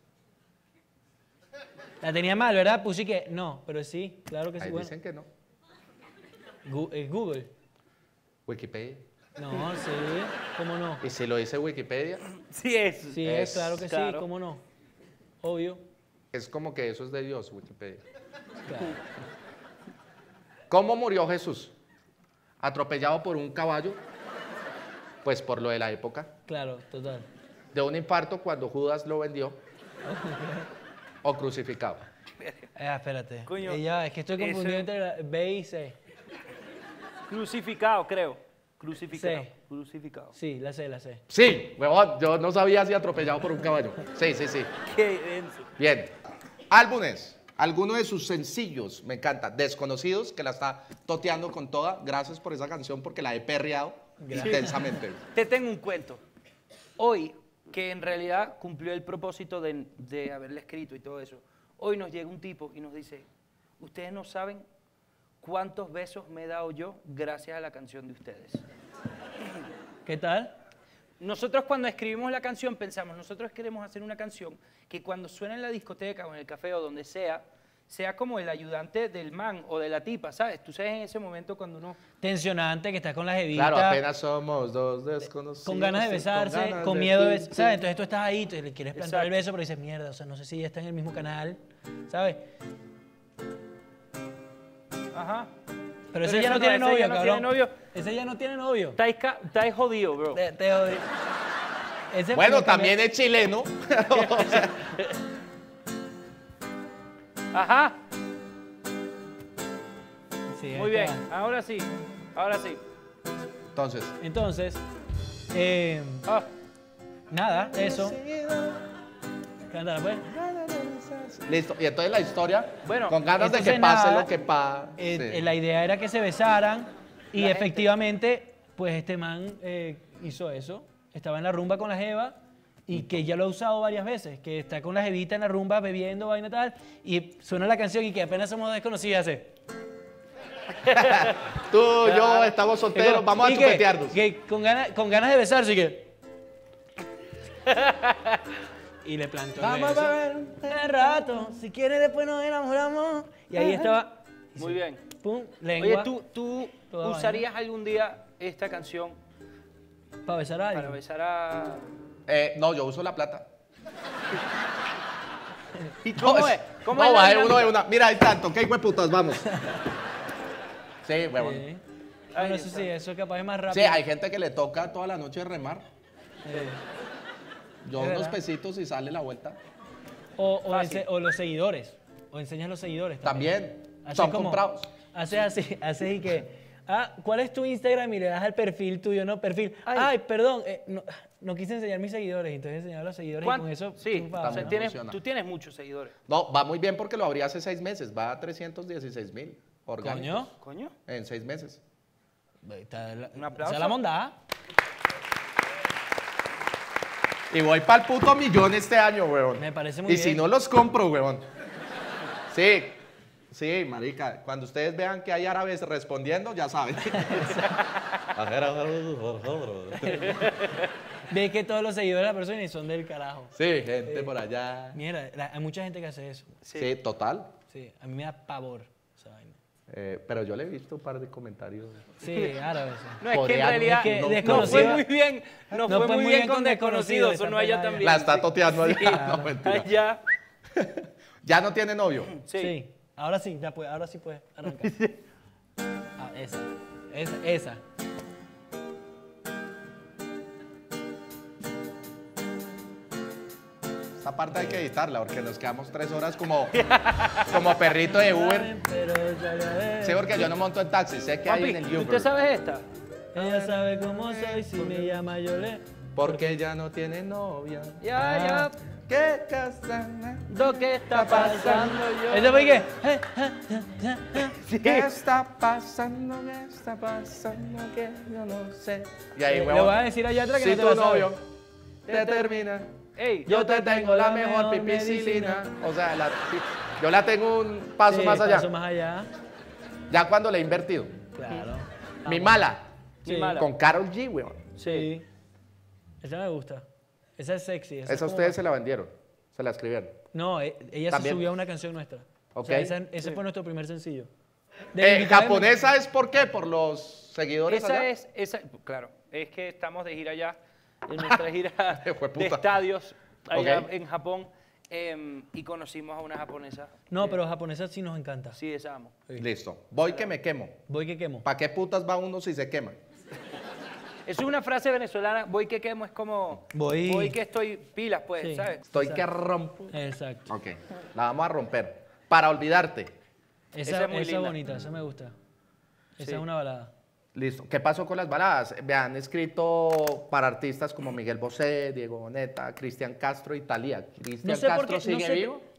La tenía mal, ¿verdad? Puse que no, pero sí, claro que sí. Ahí Bueno, dicen que no. Gu- eh, Google. Wikipedia. No, sí, ¿cómo no? Y si lo dice Wikipedia, Sí es. Sí, Es- es, claro que sí, claro. ¿cómo no? Obvio. es como que eso es de Dios, Wikipedia. Claro. ¿Cómo murió Jesús? ¿Atropellado por un caballo? Pues por lo de la época. Claro, total. ¿De un infarto cuando Judas lo vendió? ¿O crucificado? Eh, espérate. Coño, Eh, ya, es que estoy eso- confundido entre la B y C. Crucificado, creo. Crucificado. Sí. Crucificado. Sí, la C, la C. Sí, huevón, yo no sabía si atropellado por un caballo. Sí, sí, sí. Qué denso. Bien. Álbumes. Alguno de sus sencillos, me encanta. Desconocidos, que la está toteando con toda. Gracias por esa canción porque la he perreado. intensamente. Te tengo un cuento. Hoy, que en realidad cumplió el propósito de, de haberle escrito y todo eso, hoy nos llega un tipo y nos dice, ustedes no saben cuántos besos me he dado yo gracias a la canción de ustedes. ¿Qué tal? Nosotros cuando escribimos la canción pensamos, nosotros queremos hacer una canción que cuando suena en la discoteca o en el café o donde sea, sea como el ayudante del man o de la tipa, ¿sabes? Tú sabes en ese momento cuando uno... Tensionante, que estás con la jevita. Claro, apenas somos dos desconocidos. Con ganas de sí, besarse, con, ganas de miedo de ti, besarse, sí. ¿sabes? Entonces tú estás ahí, tú le quieres plantar el Exacto. beso, pero dices, mierda, o sea, no sé si ya está en el mismo canal, ¿sabes? Ajá. Pero, ese Pero ya no eso tiene no, ese novio, ya no cabrón. tiene novio. Ese ya no tiene novio. Estáis ca- estáis jodido, bro. Te, te jodí. Ese Bueno, lo cambié- también es chileno. O sea, Ajá. Sí, Muy ahí bien. está. Ahora sí. Ahora sí. entonces, Entonces, eh, Ah, nada, eso. Cántala, pues. listo. Y entonces la historia, Bueno, con ganas de entonces que pase nada, lo que pase. Eh, eh, La idea era que se besaran y La gente- efectivamente, pues este man eh, hizo eso. Estaba en la rumba con la jeva y que ya lo ha usado varias veces, que está con la jevita en la rumba bebiendo, vaina tal, y suena la canción y que apenas somos desconocidos hace. Tú, yo, estamos solteros, vamos a Y que- chupetearnos. Que, con, ganas, con ganas de besarse y que... y le plantó el Vamos a beso. ver. Un rato, si quieres después nos enamoramos. Y ahí estaba, muy bien. pum, lengua. Oye, ¿tú, tú toda usarías algún día esta canción Para besar a alguien. para besar a... Eh, no, yo uso la plata. ¿Y cómo no, es? ¿Cómo no, es la va de uno dinámica? de una. Mira, hay tanto, qué putas, vamos. Sí, huevón. Sí. Ahí Bueno, eso está. sí, eso capaz es más rápido. Sí, hay gente que le toca toda la noche remar. Eh, Yo Es unos verdad. pesitos y sale la vuelta. o, o, Fácil. ense- o los seguidores. O enseñas los seguidores. También. Haces Son como- comprados. Haces así, haces y que. Ah, ¿cuál es tu Instagram? Y le das al perfil tuyo, ¿no? Perfil. Ay, Ay. perdón, eh, no, no quise enseñar mis seguidores, entonces enseñar a los seguidores y ¿Cuán- con eso. Sí, triunfaba, o sea, ¿no? tienes, Funciona. tú tienes muchos seguidores. No, va muy bien porque lo abrí hace seis meses. Va a trescientos dieciséis mil orgánicos. Coño. Coño. En seis meses. Está la- Un aplauso. esa es la mondada. Y voy para el puto millón este año, huevón. Me parece muy Y si bien. no los compro, huevón. Sí, sí, marica. Cuando ustedes vean que hay árabes respondiendo, ya saben. Ve que todos los seguidores de la persona y son del carajo. Sí, gente por allá. Mira, la- hay mucha gente que hace eso. Sí, total. Sí, a mí me da pavor esa vaina. Eh, pero yo le he visto un par de comentarios. Sí, árabes. sí. No, es que en Coreano, realidad es que no, desconocido- fue muy bien. No, fue, muy bien con desconocidos. Eso no allá está también. La está toteando Sí. allá. No, mentira. Allá. Ya no tiene novio. Sí. Sí. Ahora sí, ya puede, ahora sí puede arrancar. Ah, esa, esa, esa. Esta parte hay que editarla porque nos quedamos tres horas como, como perrito de Uber. Pero ya la ves. Sí, porque yo no monto en taxi, sé que hay Papi, en el ¿usted Uber. sabe esta? Ella sabe cómo soy, si me llama yo le... Porque ya no tiene novia. Ya, Ah. ya. ¿Qué casa? ¿Lo que está pasando yo? ¿Ese fue qué? ¿Qué está pasando? ¿Qué está pasando? Que yo no sé. Y ahí, Le huevón, voy a decir allá atrás que si no te tu la sabe. novio te termina, Ey, yo te tengo la mejor pipicilina. O sea, la- yo la tengo un paso Sí, más allá. paso más allá. Ya cuando le he invertido. Claro. Mi mala. Mi Sí. mala. Con Karol G, weón. Sí. Esa me gusta. Esa es sexy. Esa Esa es como- ustedes se la vendieron. Se la escribieron. No, e- ella También. se subió a una canción nuestra. O Ok. sea, esa- ese fue nuestro primer sencillo. De Eh, invitada de- japonesa es por qué? Por los seguidores Esa allá? es, esa, claro, es que estamos de gira allá, en nuestra gira Hijo de de puta. estadios allá Ok. en Japón, em, y conocimos a una japonesa. No, pero japonesa sí nos encanta. Sí, esa amo. Listo. Voy que me quemo. Voy que quemo. ¿Para qué putas va uno si se quema? Es una frase venezolana, voy que quemo, es como, Voy- que estoy pilas, pues, Sí. ¿sabes? Estoy que rompo. Exacto. Ok. La vamos a romper. Para olvidarte. Esa, Esa es muy esa linda. bonita, esa me gusta. Esa Sí. es una balada. Listo. ¿Qué pasó con las baladas? Me han escrito para artistas como Miguel Bosé, Diego Boneta, Cristian Castro y Talía. ¿Cristian No sé por Castro qué, no sigue sé, vivo?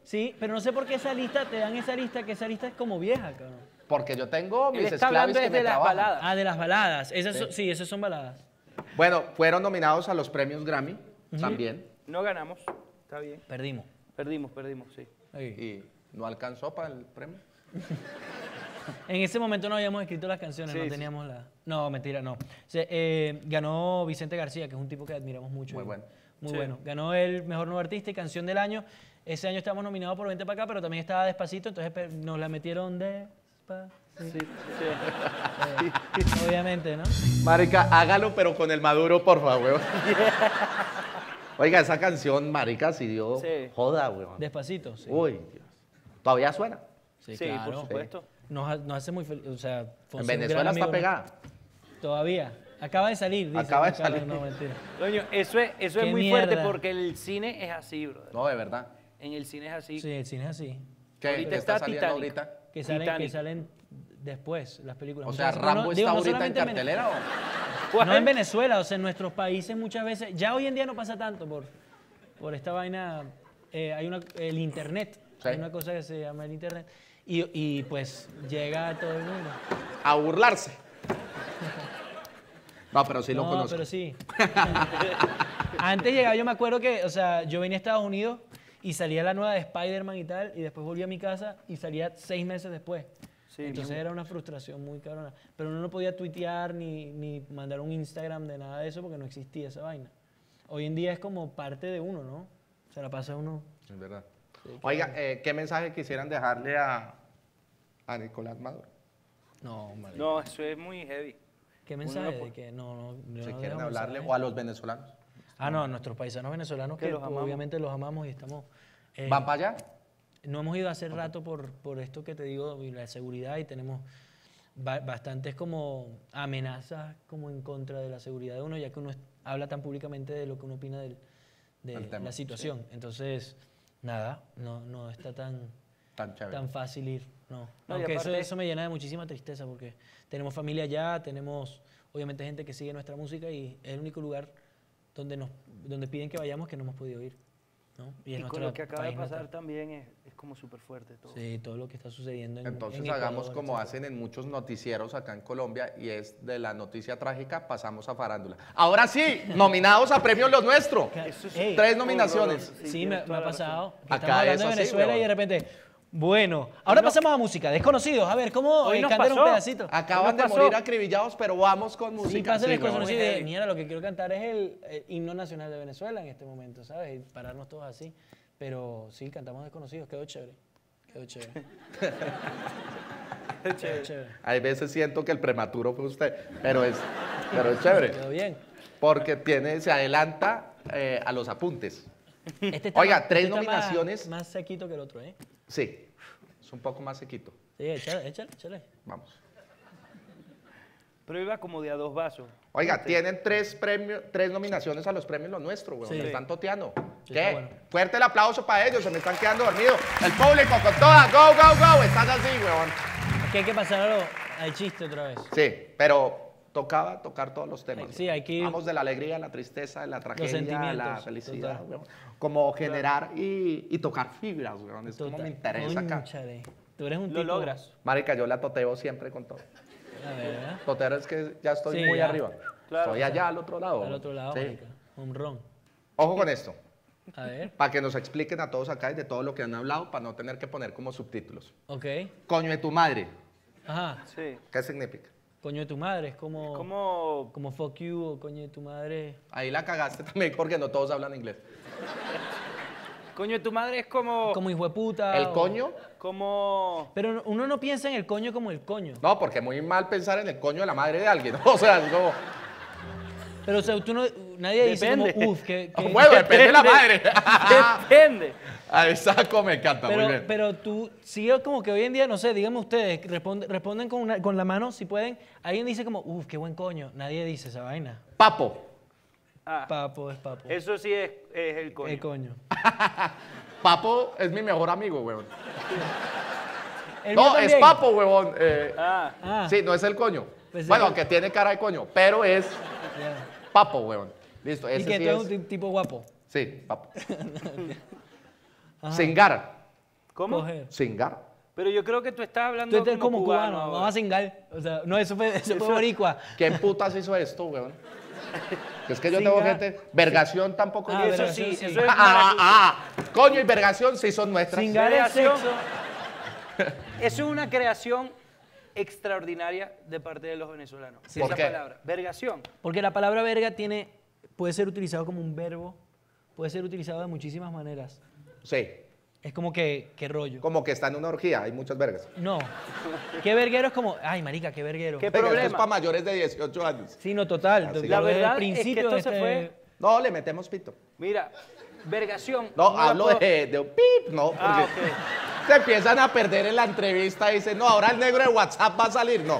Sí, pero no sé por qué esa lista, te dan esa lista, que esa lista es como vieja, cabrón. Porque yo tengo Él mis está hablando esclaves que desde me las trabajan. baladas. Ah, de las baladas. Esas son- sí, esas son baladas. Bueno, fueron nominados a los premios Grammy también. No ganamos, está bien. Perdimos. Perdimos, perdimos, sí. Ahí. Y no alcanzó para el premio. En ese momento no habíamos escrito las canciones, Sí, no sí. teníamos la... No, mentira, no. Se, eh, ganó Vicente García, que es un tipo que admiramos mucho. Muy y- bueno. Muy Sí. bueno. Ganó el Mejor Nuevo Artista y Canción del Año. Ese año estábamos nominados por Vente para acá, pero también estaba Despacito, entonces pe- nos la metieron despacito. Sí, sí. Eh, obviamente, ¿no? Marica, hágalo, pero con el Maduro, por favor. Oiga, esa canción, marica, si dio Sí. joda, weón. Despacito, sí. Uy, Dios. ¿Todavía suena? Sí, Sí, claro. por supuesto. Nos, ha- nos hace muy feliz, o sea... Fonsi En es un Venezuela gran está amigo, ¿no? pegada. Todavía. Acaba de salir, dice. Acaba de salir. No, mentira. Coño, eso es, eso es Qué muy fuerte mierda. porque el cine es así, brother. No, de verdad. En el cine es así. Sí, el cine es así. ¿Qué, Ahorita qué está está saliendo Titanic. ahorita? Que salen, que Titanic. salen después las películas. O Muchas sea, veces- ¿Rambo no, está digo, no ahorita en solamente Vene- cartelera o...? ¿Cuál? No en Venezuela, o sea, en nuestros países muchas veces, ya hoy en día no pasa tanto por, por esta vaina, eh, hay una, el internet, Sí. hay una cosa que se llama el internet, y, y pues llega a todo el mundo. A burlarse. No, pero sí lo no, conozco. pero sí. Antes llegaba, yo me acuerdo que, o sea, yo venía a Estados Unidos y salía la nueva de Spider-Man y tal, y después volví a mi casa y salía seis meses después. Sí, Entonces era una frustración muy cabrona. Pero uno no podía tuitear ni, ni mandar un Instagram de nada de eso porque no existía esa vaina. Hoy en día es como parte de uno, ¿no? Se la pasa uno. Es verdad. Oiga, eh, ¿qué mensaje quisieran dejarle a, a Nicolás Maduro? No, marico. No, eso es muy heavy. ¿Qué Uno mensaje? no po- De que no, no, yo Si no quieren dejo hablarle, mensaje. o a los venezolanos. Ah, no, a nuestros paisanos venezolanos que, Que los pues, amamos. obviamente los amamos y estamos... eh, ¿Van para allá? No hemos ido hace rato por, por esto que te digo, y la seguridad, y tenemos ba- bastantes como amenazas como en contra de la seguridad de uno, ya que uno es- habla tan públicamente de lo que uno opina del- de El tema, la situación. Entonces, nada, no, no está tan, Tan chévere. tan fácil ir, no. No, y Aunque eso, aparte- eso me llena de muchísima tristeza porque tenemos familia allá, tenemos obviamente gente que sigue nuestra música y es el único lugar donde, nos, donde piden que vayamos que no hemos podido ir. ¿no? Y, es con nuestro lo que acaba de país natal. pasar también es, es como súper fuerte todo. Sí, todo lo que está sucediendo en Entonces en hagamos Ecuador, como etcétera. hacen en muchos noticieros acá en Colombia y es de la noticia trágica pasamos a farándula. Ahora sí, nominados a premios los nuestros. Eso es- Ey, Tres nominaciones. Sí, Sí, me, tienes me toda ha la razón. pasado. que Acá estamos hablando es de así, Venezuela y de huevón. repente, bueno, ahora pasamos a música, desconocidos. A ver, ¿cómo Hoy eh, nos cantar un pasó. pedacito? Acaban ¿Qué de pasó? morir acribillados, pero vamos con música. Sí, pasa el Sí, huevón. desconocido y de, heavy. mira, lo que quiero cantar es el, el himno nacional de Venezuela en este momento, ¿sabes? Y pararnos todos así. Pero sí, cantamos desconocidos, quedó chévere. Quedó chévere. Quedó chévere. Hay veces siento que el prematuro fue usted, pero es, pero es chévere. Quedó bien. Porque tiene, se adelanta eh, a los apuntes. Este está Oiga, más- tres este está más- nominaciones. Más, sequito que el otro, ¿eh? Sí, es un poco más sequito. Sí, échale, échale, échale. Vamos. Pero iba como de a dos vasos. Oiga, tienen tres premios, tres nominaciones a los premios Lo Nuestro, weón. Sí. Me están toteando. Sí, ¿Qué? está bueno. Fuerte el aplauso para ellos, se me están quedando dormidos. El público con toda, go, go, go. Están así, weón. Es que hay que pasar a lo- al chiste otra vez. Sí, pero tocaba tocar todos los temas. Sí, hay que ir- Vamos de la alegría, la tristeza, la tragedia, la sentimientos, felicidad, total. weón. Como generar y, y tocar fibras, weón. Es como Total. me interesa acá. Cónchale. Tú eres un Lo tipo... logras. Marica, yo la toteo siempre con todo. A ver, ¿verdad? Totero es que ya estoy Sí, muy ya. arriba. Claro. Estoy allá al otro lado. Al otro lado, Sí. marica. Un ron. Ojo con esto. A ver. Para que nos expliquen a todos acá y de todo lo que han hablado, para no tener que poner como subtítulos. Ok. Coño de tu madre, Ajá. Sí. ¿qué significa? Coño de tu madre, es como... Como Como fuck you o coño de tu madre. Ahí la cagaste también porque no todos hablan inglés. coño de tu madre es como Como hijo de puta. ¿El o- coño? como Pero uno no piensa en el coño como el coño. No, porque muy mal pensar en el coño de la madre de alguien. O sea, es como... Pero o sea, tú no... Nadie dice como, Depende. uff, que... que- Bueno, depende de la madre. depende. Ahí saco, me encanta, muy Pero, bien. pero tú, sí, como que hoy en día, no sé, díganme ustedes, responde- responden con, una- con la mano si pueden. Alguien dice como, uff, qué buen coño. Nadie dice esa vaina. Papo. Ah, Papo es papo. eso sí es, es el coño. El coño. Papo es mi mejor amigo, huevón. El mío No, es también. papo, huevón. Eh, Ah, Ah, Sí, no es el coño. Pues bueno, sí. aunque tiene cara de coño, pero es ya. papo, huevón. Listo, Y ese que sí tú eres es... un ti- tipo guapo. Sí, papo. Singar. ¿Cómo? Coger. Cingar. Pero yo creo que tú estás hablando Tú eres como, como cubano, ahora. vamos a cingar. O sea, no, eso fue, eso fue boricua. ¿Quién putas hizo esto, weón? Es que yo Cingar. tengo gente... Vergación tampoco. Ah, Eso vergación, sí, sí. eso es Ah, ah, ah. Coño, y vergación sí son nuestras. Cingar es Vergación. sexo. Eso es una creación extraordinaria de parte de los venezolanos. Sí. ¿Por Esa qué? palabra, vergación. Porque la palabra verga tiene, puede ser utilizado como un verbo, puede ser utilizado de muchísimas maneras. Sí. Es como que, qué rollo. Como que está en una orgía, hay muchas vergas. No. Qué verguero es como, ay, marica, qué verguero. ¿Qué Venga, esto es problema? para mayores de dieciocho años. Sí, no, total. Así. Desde La el verdad es que principio esto de se este- fue- No, le metemos pito. Mira, vergación. No, la hablo puedo- de, de un pip, no, porque Ah, ok. se empiezan a perder en la entrevista y dicen, no, ahora el negro de WhatsApp va a salir. No.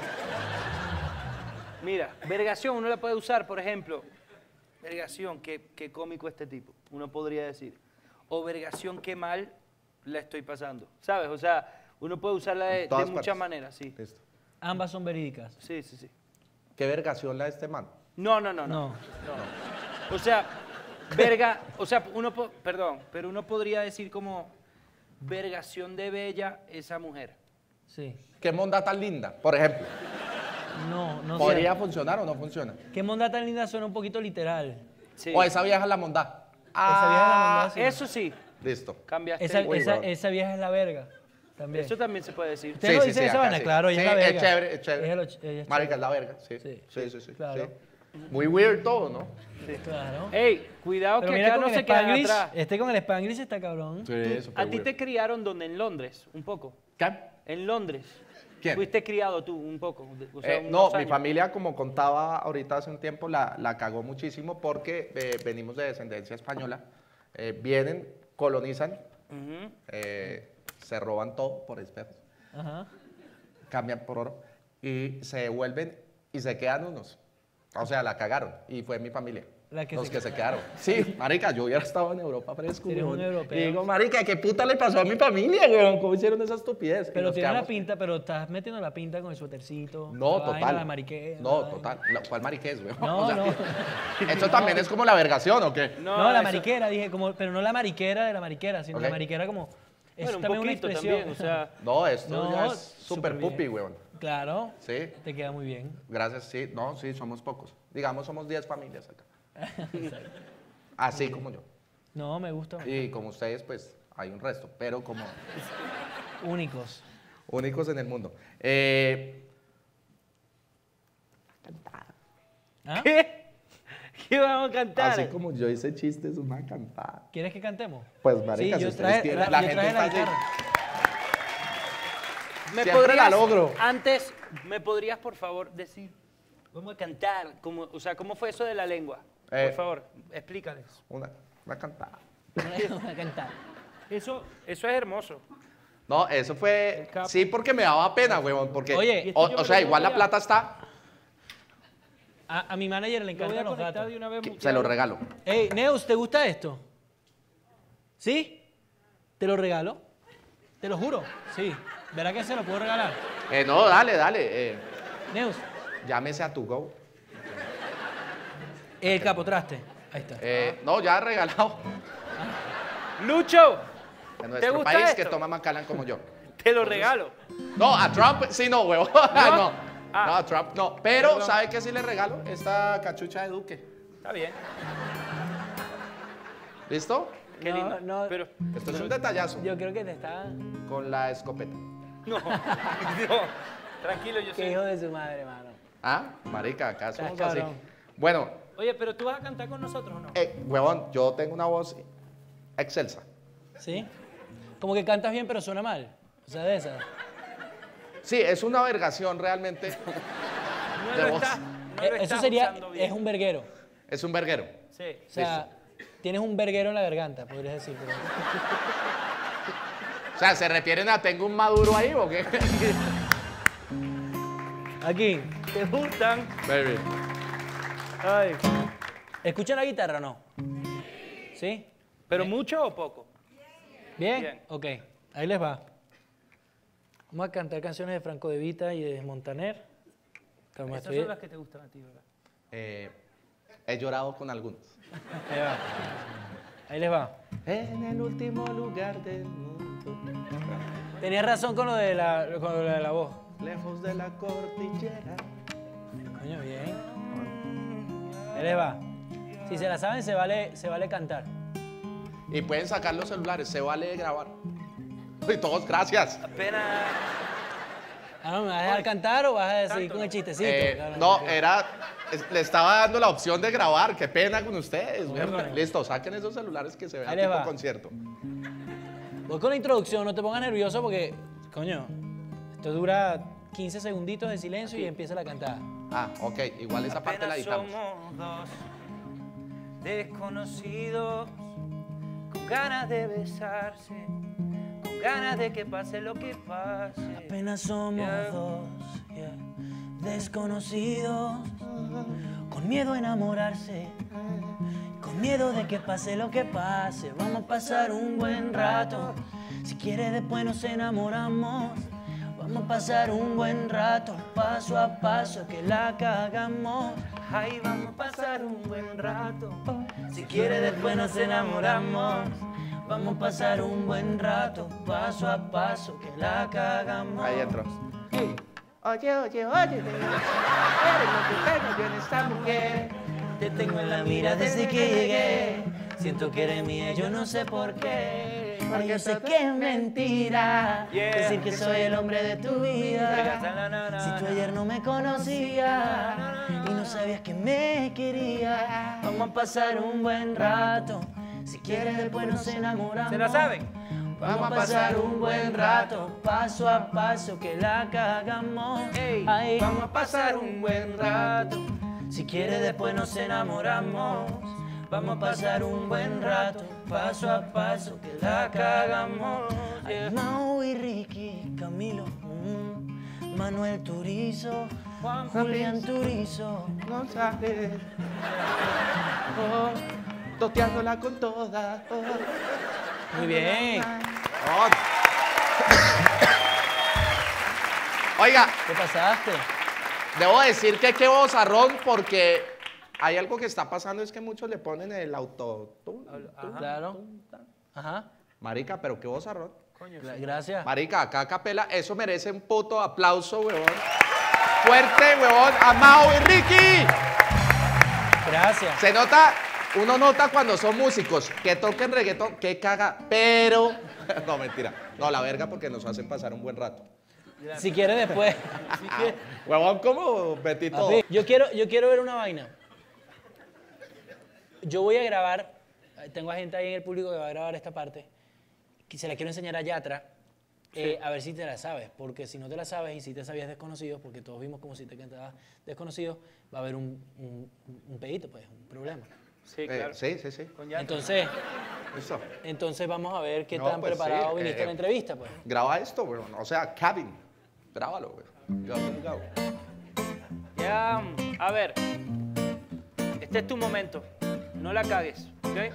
Mira, vergación uno la puede usar, por ejemplo, vergación, qué, qué cómico este tipo, uno podría decir. O vergación, qué mal la estoy pasando, ¿sabes? O sea, uno puede usarla de, de Todas muchas partes. maneras, sí. Listo. Ambas son verídicas. Sí, sí, sí. ¿Qué vergación la de este man? No, no, no, no. No. O sea, verga, o sea, uno, po- perdón, pero uno podría decir como vergación de bella esa mujer. Sí. ¿Qué monda tan linda? Por ejemplo. No, no ¿Podría sé. funcionar o no funciona? Qué monda tan linda suena un poquito literal. Sí. O esa vieja es la monda. Esa vieja es la Ah, mondad, sí. Eso sí, Listo. cambiaste. Esa, Uy, esa, weón. esa vieja es la verga. También. Eso también se puede decir. ¿Ustedes no dicen esa acá vaina? sí. Claro, ella Sí, es la verga. Es chévere, es chévere. Ella es lo ch- ella es Marica, chévere. es la verga, sí. Sí. Sí, sí, sí. Claro. sí. Muy weird todo, ¿no? Claro. Ey, cuidado Pero que mira acá con no el se quedan Spanglish. atrás. Este con el Spanglish está cabrón. Sí, ¿A ti te criaron donde? ¿En Londres? Un poco. ¿Qué? ¿En Londres? ¿Quién? ¿Fuiste criado tú un poco? O sea, Eh, unos no, mi años. familia, como contaba ahorita hace un tiempo, la, la cagó muchísimo porque eh, venimos de descendencia española. Eh, vienen, colonizan, Ujú. eh, se roban todo por espetos, Ajá. cambian por oro y se devuelven y se quedan unos. O sea, la cagaron y fue mi familia. La que los se que se quedaron. Sí, marica, yo hubiera estado en Europa fresco, Eres un weón. europeo. Y digo, marica, ¿qué puta le pasó a mi familia, weón? ¿Cómo hicieron esa estupidez? Y Pero nos tiene la quedamos- pinta, pero estás metiendo la pinta con el suétercito. No, la vaina, total. La mariquera. No, la total. La- ¿Cuál mariqués, weón? vaina. No, O sea, no. ¿esto también es como la vergación o qué? No, la eso- mariquera, dije, como, pero no la mariquera de la mariquera, sino Ok. la mariquera como. Es Bueno, un también una poquito expresión. también, o sea, No, esto No, ya es súper super bien. pupi, weón. Claro. Sí, Te queda muy bien. gracias, sí. No, sí, somos pocos. Digamos, somos diez familias acá. Así como yo. No, me gusta. Y como ustedes, pues, hay un resto, pero como Únicos. únicos en el mundo. Eh, ¿Ah? ¿Qué? ¿Qué vamos a cantar? así como yo hice chistes, una cantada. ¿Quieres que cantemos? Pues, marica, sí, si yo ustedes traje, quieren, la, la yo gente traje la está así. guitarra. ¿Me Siempre la podrías, logro. Antes, ¿me podrías, por favor, decir, vamos a cantar? Como, o sea, ¿cómo fue eso de la lengua? Eh. Por favor, explícales. Una, una cantada. Voy a cantar. Eso, eso es hermoso. No, eso fue. El capo. Sí, porque me daba pena, huevón. Porque, Oye, o, yo o me sea, lo igual voy la a- plata está. A, a mi manager le Lo voy a encantan los conectar gatos. de una vez. Se lo muteado. regalo. Ey, Neus, ¿te gusta esto? ¿Sí? ¿Te lo regalo? Te lo juro. Sí. ¿Verá que se lo puedo regalar? Eh, no, dale, dale. eh, Neus, llámese a tu go. el capotraste. Ahí está. Eh, no, ya regalado. Lucho, En ¿Te nuestro gusta país esto? que toma Macallan como yo. te lo regalo. No, a Trump sí no, huevón. No, Ah. no, a Trump no. Pero, Perdón. ¿sabe qué sí le regalo? Esta cachucha de Duque. Está bien. ¿Listo? Qué No, lindo. no. Pero, Esto es un detallazo. Yo creo que te está... Con la escopeta. no, no. Tranquilo, yo Qué sé. hijo de su madre, mano. Ah, marica, acá somos así. cabrón. Bueno, Oye, pero tú vas a cantar con nosotros o no? eh, huevón, yo tengo una voz excelsa. ¿Sí? Como que cantas bien, pero suena mal. O sea, de esa. Sí, es una vergación realmente. No de lo voz. está, no Eh, lo Eso estás sería... usando bien. Es un verguero. Es un verguero. Sí. O sea, tienes un verguero en la garganta, podrías decir. Pero... O sea, ¿se refieren a tengo un maduro ahí o qué? Aquí. ¿Te gustan? Baby. Ay. ¿Escuchan la guitarra o no? ¿Sí? ¿Pero mucho o poco? ¿Bien? Bien. Ok, ahí les va. Vamos a cantar canciones de Franco De Vita y de Montaner. Calma, Esas estoy- son las que te gustan a ti, ¿verdad? Eh, he llorado con algunos. Ahí va. Ahí les va. En el último lugar del mundo. Tenías razón con lo de la, con lo de la voz. Lejos de la cordillera. Coño, bien. Ahí les va. Si se la saben, se vale, se vale cantar. Y pueden sacar los celulares, se vale grabar. Y todos, gracias. Apenas. Ah, no, ¿me vas a dejar cantar o vas a seguir con el chistecito? Eh, Claro, no, ok. era. es- Le estaba dando la opción de grabar. Qué pena con ustedes. Bueno. güey. Listo, saquen esos celulares que se vean Ahí les tipo va. concierto. Voy con la introducción, no te pongas nervioso porque, coño, esto dura quince segunditos de silencio y empieza la cantada. Ah, ok. Igual esa parte la Apenas editamos. somos dos desconocidos con ganas de besarse, con ganas de que pase lo que pase. Apenas somos Yeah. dos, yeah, desconocidos, con miedo a enamorarse, con miedo de que pase lo que pase. Vamos a pasar un buen rato, si quieres después nos enamoramos. Vamos a pasar un buen rato, paso a paso que la cagamos. Ay, vamos a pasar un buen rato. Si quieres después nos enamoramos. Vamos a pasar un buen rato, paso a paso que la cagamos. Ahí entro. Oye, oye, oye, eres lo que tengo yo en esta mujer. Te tengo en la mira desde que llegué. Siento que eres mía, yo no sé por qué. Ay, yo sé que es mentira Yeah. decir que soy el hombre de tu vida. Si tú ayer no me conocías y no sabías que me quería, vamos a pasar un buen rato. Si quieres después nos enamoramos. ¿Se la saben? Vamos a pasar un buen rato, paso a paso que la cagamos. Ey, Ay, vamos a pasar un buen rato. si quieres después nos enamoramos. Vamos a pasar un buen rato, paso a paso que la cagamos. Ay, Mau y Ricky, Camilo, mm, Manuel Turizo, Juan Julián Turizo. González. Oh, toteándola con toda. oh. Muy bien. Oh. Oiga, ¿Qué pasaste? debo decir que qué vozarrón porque hay algo que está pasando, es que muchos le ponen el auto. Claro. Ajá. Marica, pero qué vozarrón. Gra- Gracias. Marica, acá a capela, eso merece un puto aplauso, huevón. Fuerte, huevón, a Mau y Ricky. Gracias. Se nota, uno nota cuando son músicos que toquen reggaetón, que caga, pero... No, mentira. No, la verga porque nos hacen pasar un buen rato. Si quieres después. Huevón, ¿cómo metí todo? Papi, yo quiero, yo quiero ver una vaina. Yo voy a grabar, tengo a gente ahí en el público que va a grabar esta parte, que se la quiero enseñar a Yatra, eh, a ver si te la sabes, porque si no te la sabes y si te sabías Desconocidos, porque todos vimos como si te cantabas Desconocidos, va a haber un, un, un pedito, pues, un problema. Sí, Eh, claro. sí, sí, sí. Con Yatra. Entonces, Listo. entonces vamos a ver qué No, tan pues sí, preparado viniste eh, a la entrevista, pues. Graba esto, huevón. O sea, Cabin. Grábalo, huevón. Yo te lo hago. Ya, a ver. Este es tu momento. No la cagues, ¿ok?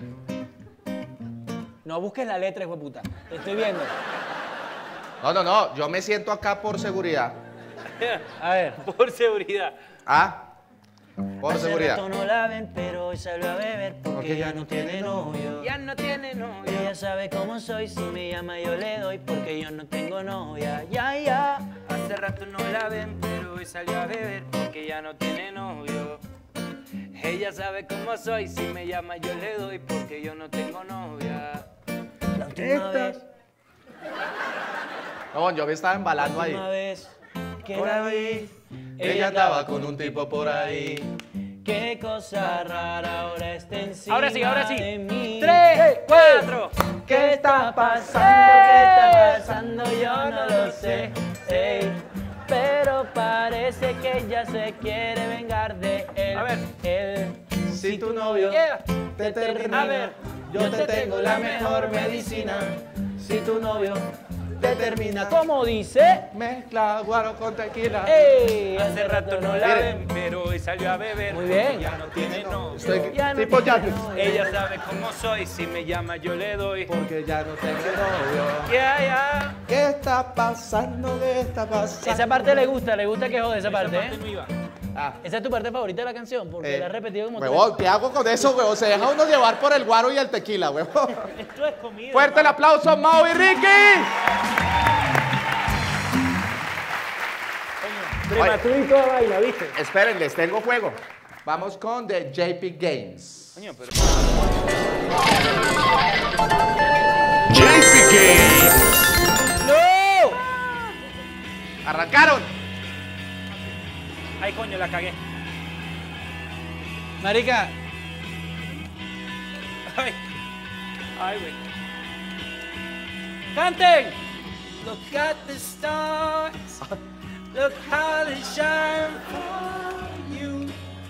No busques la letra, hijo de puta. Te estoy viendo. No, no, no. Yo me siento acá por seguridad. A ver. Por seguridad. Ah, por Hace seguridad. rato no la ven, pero hoy salió a beber porque ya no tiene novio. Ya no tiene novio. Ella sabe cómo soy, si me llama yo le doy porque yo no tengo novia. Ya, ya. Hace rato no la ven, pero hoy salió a beber porque ya no tiene novio. Ella sabe cómo soy, si me llama yo le doy porque yo no tengo novia. La última vez, No, yo me estaba embalando la ahí. última vez que Por la ahí, vi, ella andaba con un tipo por ahí. Qué cosa rara ahora está encima Ahora sí, ahora sí. de mí. Tres, cuatro. ¿Qué está pasando? ¿Qué está pasando? Yo no lo sé. Ey, pero parece que ella se quiere vengar de él. A ver. Él. Si tu novio Yeah. te termina, A ver. yo te tengo la mejor medicina. Si tu novio te termina, ¿Cómo dice? mezcla guaro con tequila. ¡Ey! Hace rato no la Mire. ven, pero hoy salió a beber. Muy bien. porque ya no tiene novio. Estoy Ya no tipo tiene ya, novio. Ella sabe cómo soy, si me llama yo le doy. porque ya no tengo novio. Ya, ya. ¿Qué está pasando? ¿Qué está pasando? Esa parte le gusta, le gusta que jode esa parte, Esa parte ¿eh? no iba. Ah. Esa es tu parte favorita de la canción, porque Eh, la has repetido como tres huevón, ¿qué hago con eso, huevón? Se deja uno llevar por el guaro y el tequila, huevón. Esto es comida. Fuerte el aplauso, Mau y Ricky. Prematuro y toda vaina, ¿viste? Esperen, les tengo juego. Vamos con The J P Games. Coño, pero... J P Games. ¡No! ¡Arrancaron! Ay, coño, la cagué. Marica, Ay. Ay, güey. ¡Canten! Look at the stars. Look how they shine for you.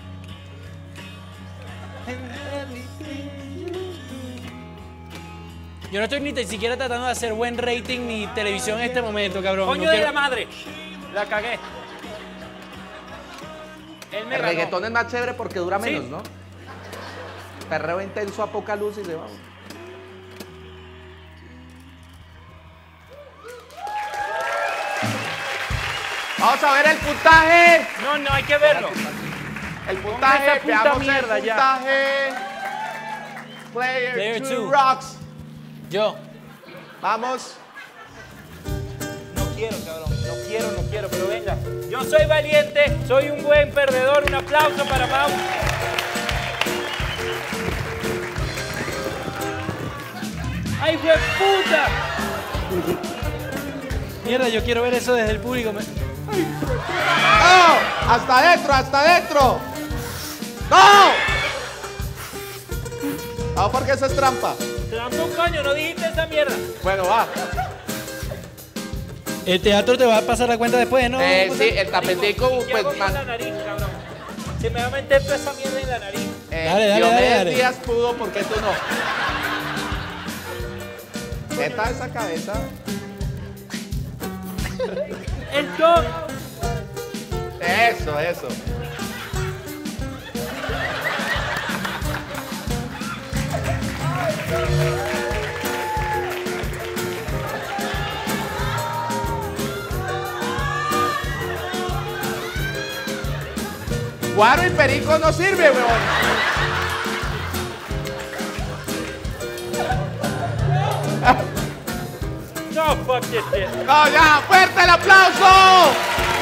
And everything you yo no estoy ni siquiera tratando de hacer buen rating ni televisión en este momento, cabrón. Coño No de quiero- la madre. La cagué. Él me El ganó. reggaetón es más chévere porque dura Sí. menos, ¿no? Perreo intenso a poca luz y se va. Vamos a ver el puntaje. No, no, hay que verlo. El esa puntaje, puta veamos mierda el ya. puntaje. Player, Player two, two. rocks. Yo. Vamos. No quiero, cabrón. No quiero, no quiero, pero venga. Yo soy valiente, soy un buen perdedor. Un aplauso para Mau. ¡Ay, güey, puta! Mierda, yo quiero ver eso desde el público. me- ¡No! ¡Hasta adentro, hasta adentro! ¡No! No, porque eso es trampa. Te dando un coño, no dijiste esa mierda. Bueno, va. El teatro te va a pasar la cuenta después, ¿no? Eh, ¿Cómo sí, se- el tapetico, ¿Y qué pues, hago con man- la nariz, cabrón? Se me va a meter toda esa mierda en la nariz. eh, Dale, dale, Diomedes dale, dale. Díaz pudo, ¿por qué tú no? Meta esa cabeza. Esto... Eso, eso. Guaro y perico no sirve, weón. No, fuck this shit. No, ya, fuerte el aplauso.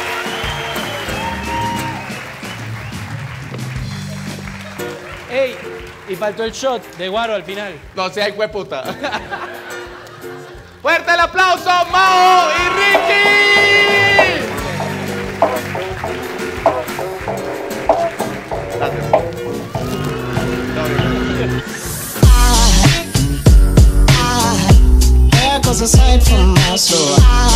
¡Ey! Y faltó el shot de Guaro al final. No sea hijo de puta. ¡Fuerte el aplauso, Mao y Ricky! There goes a sight from my soul. I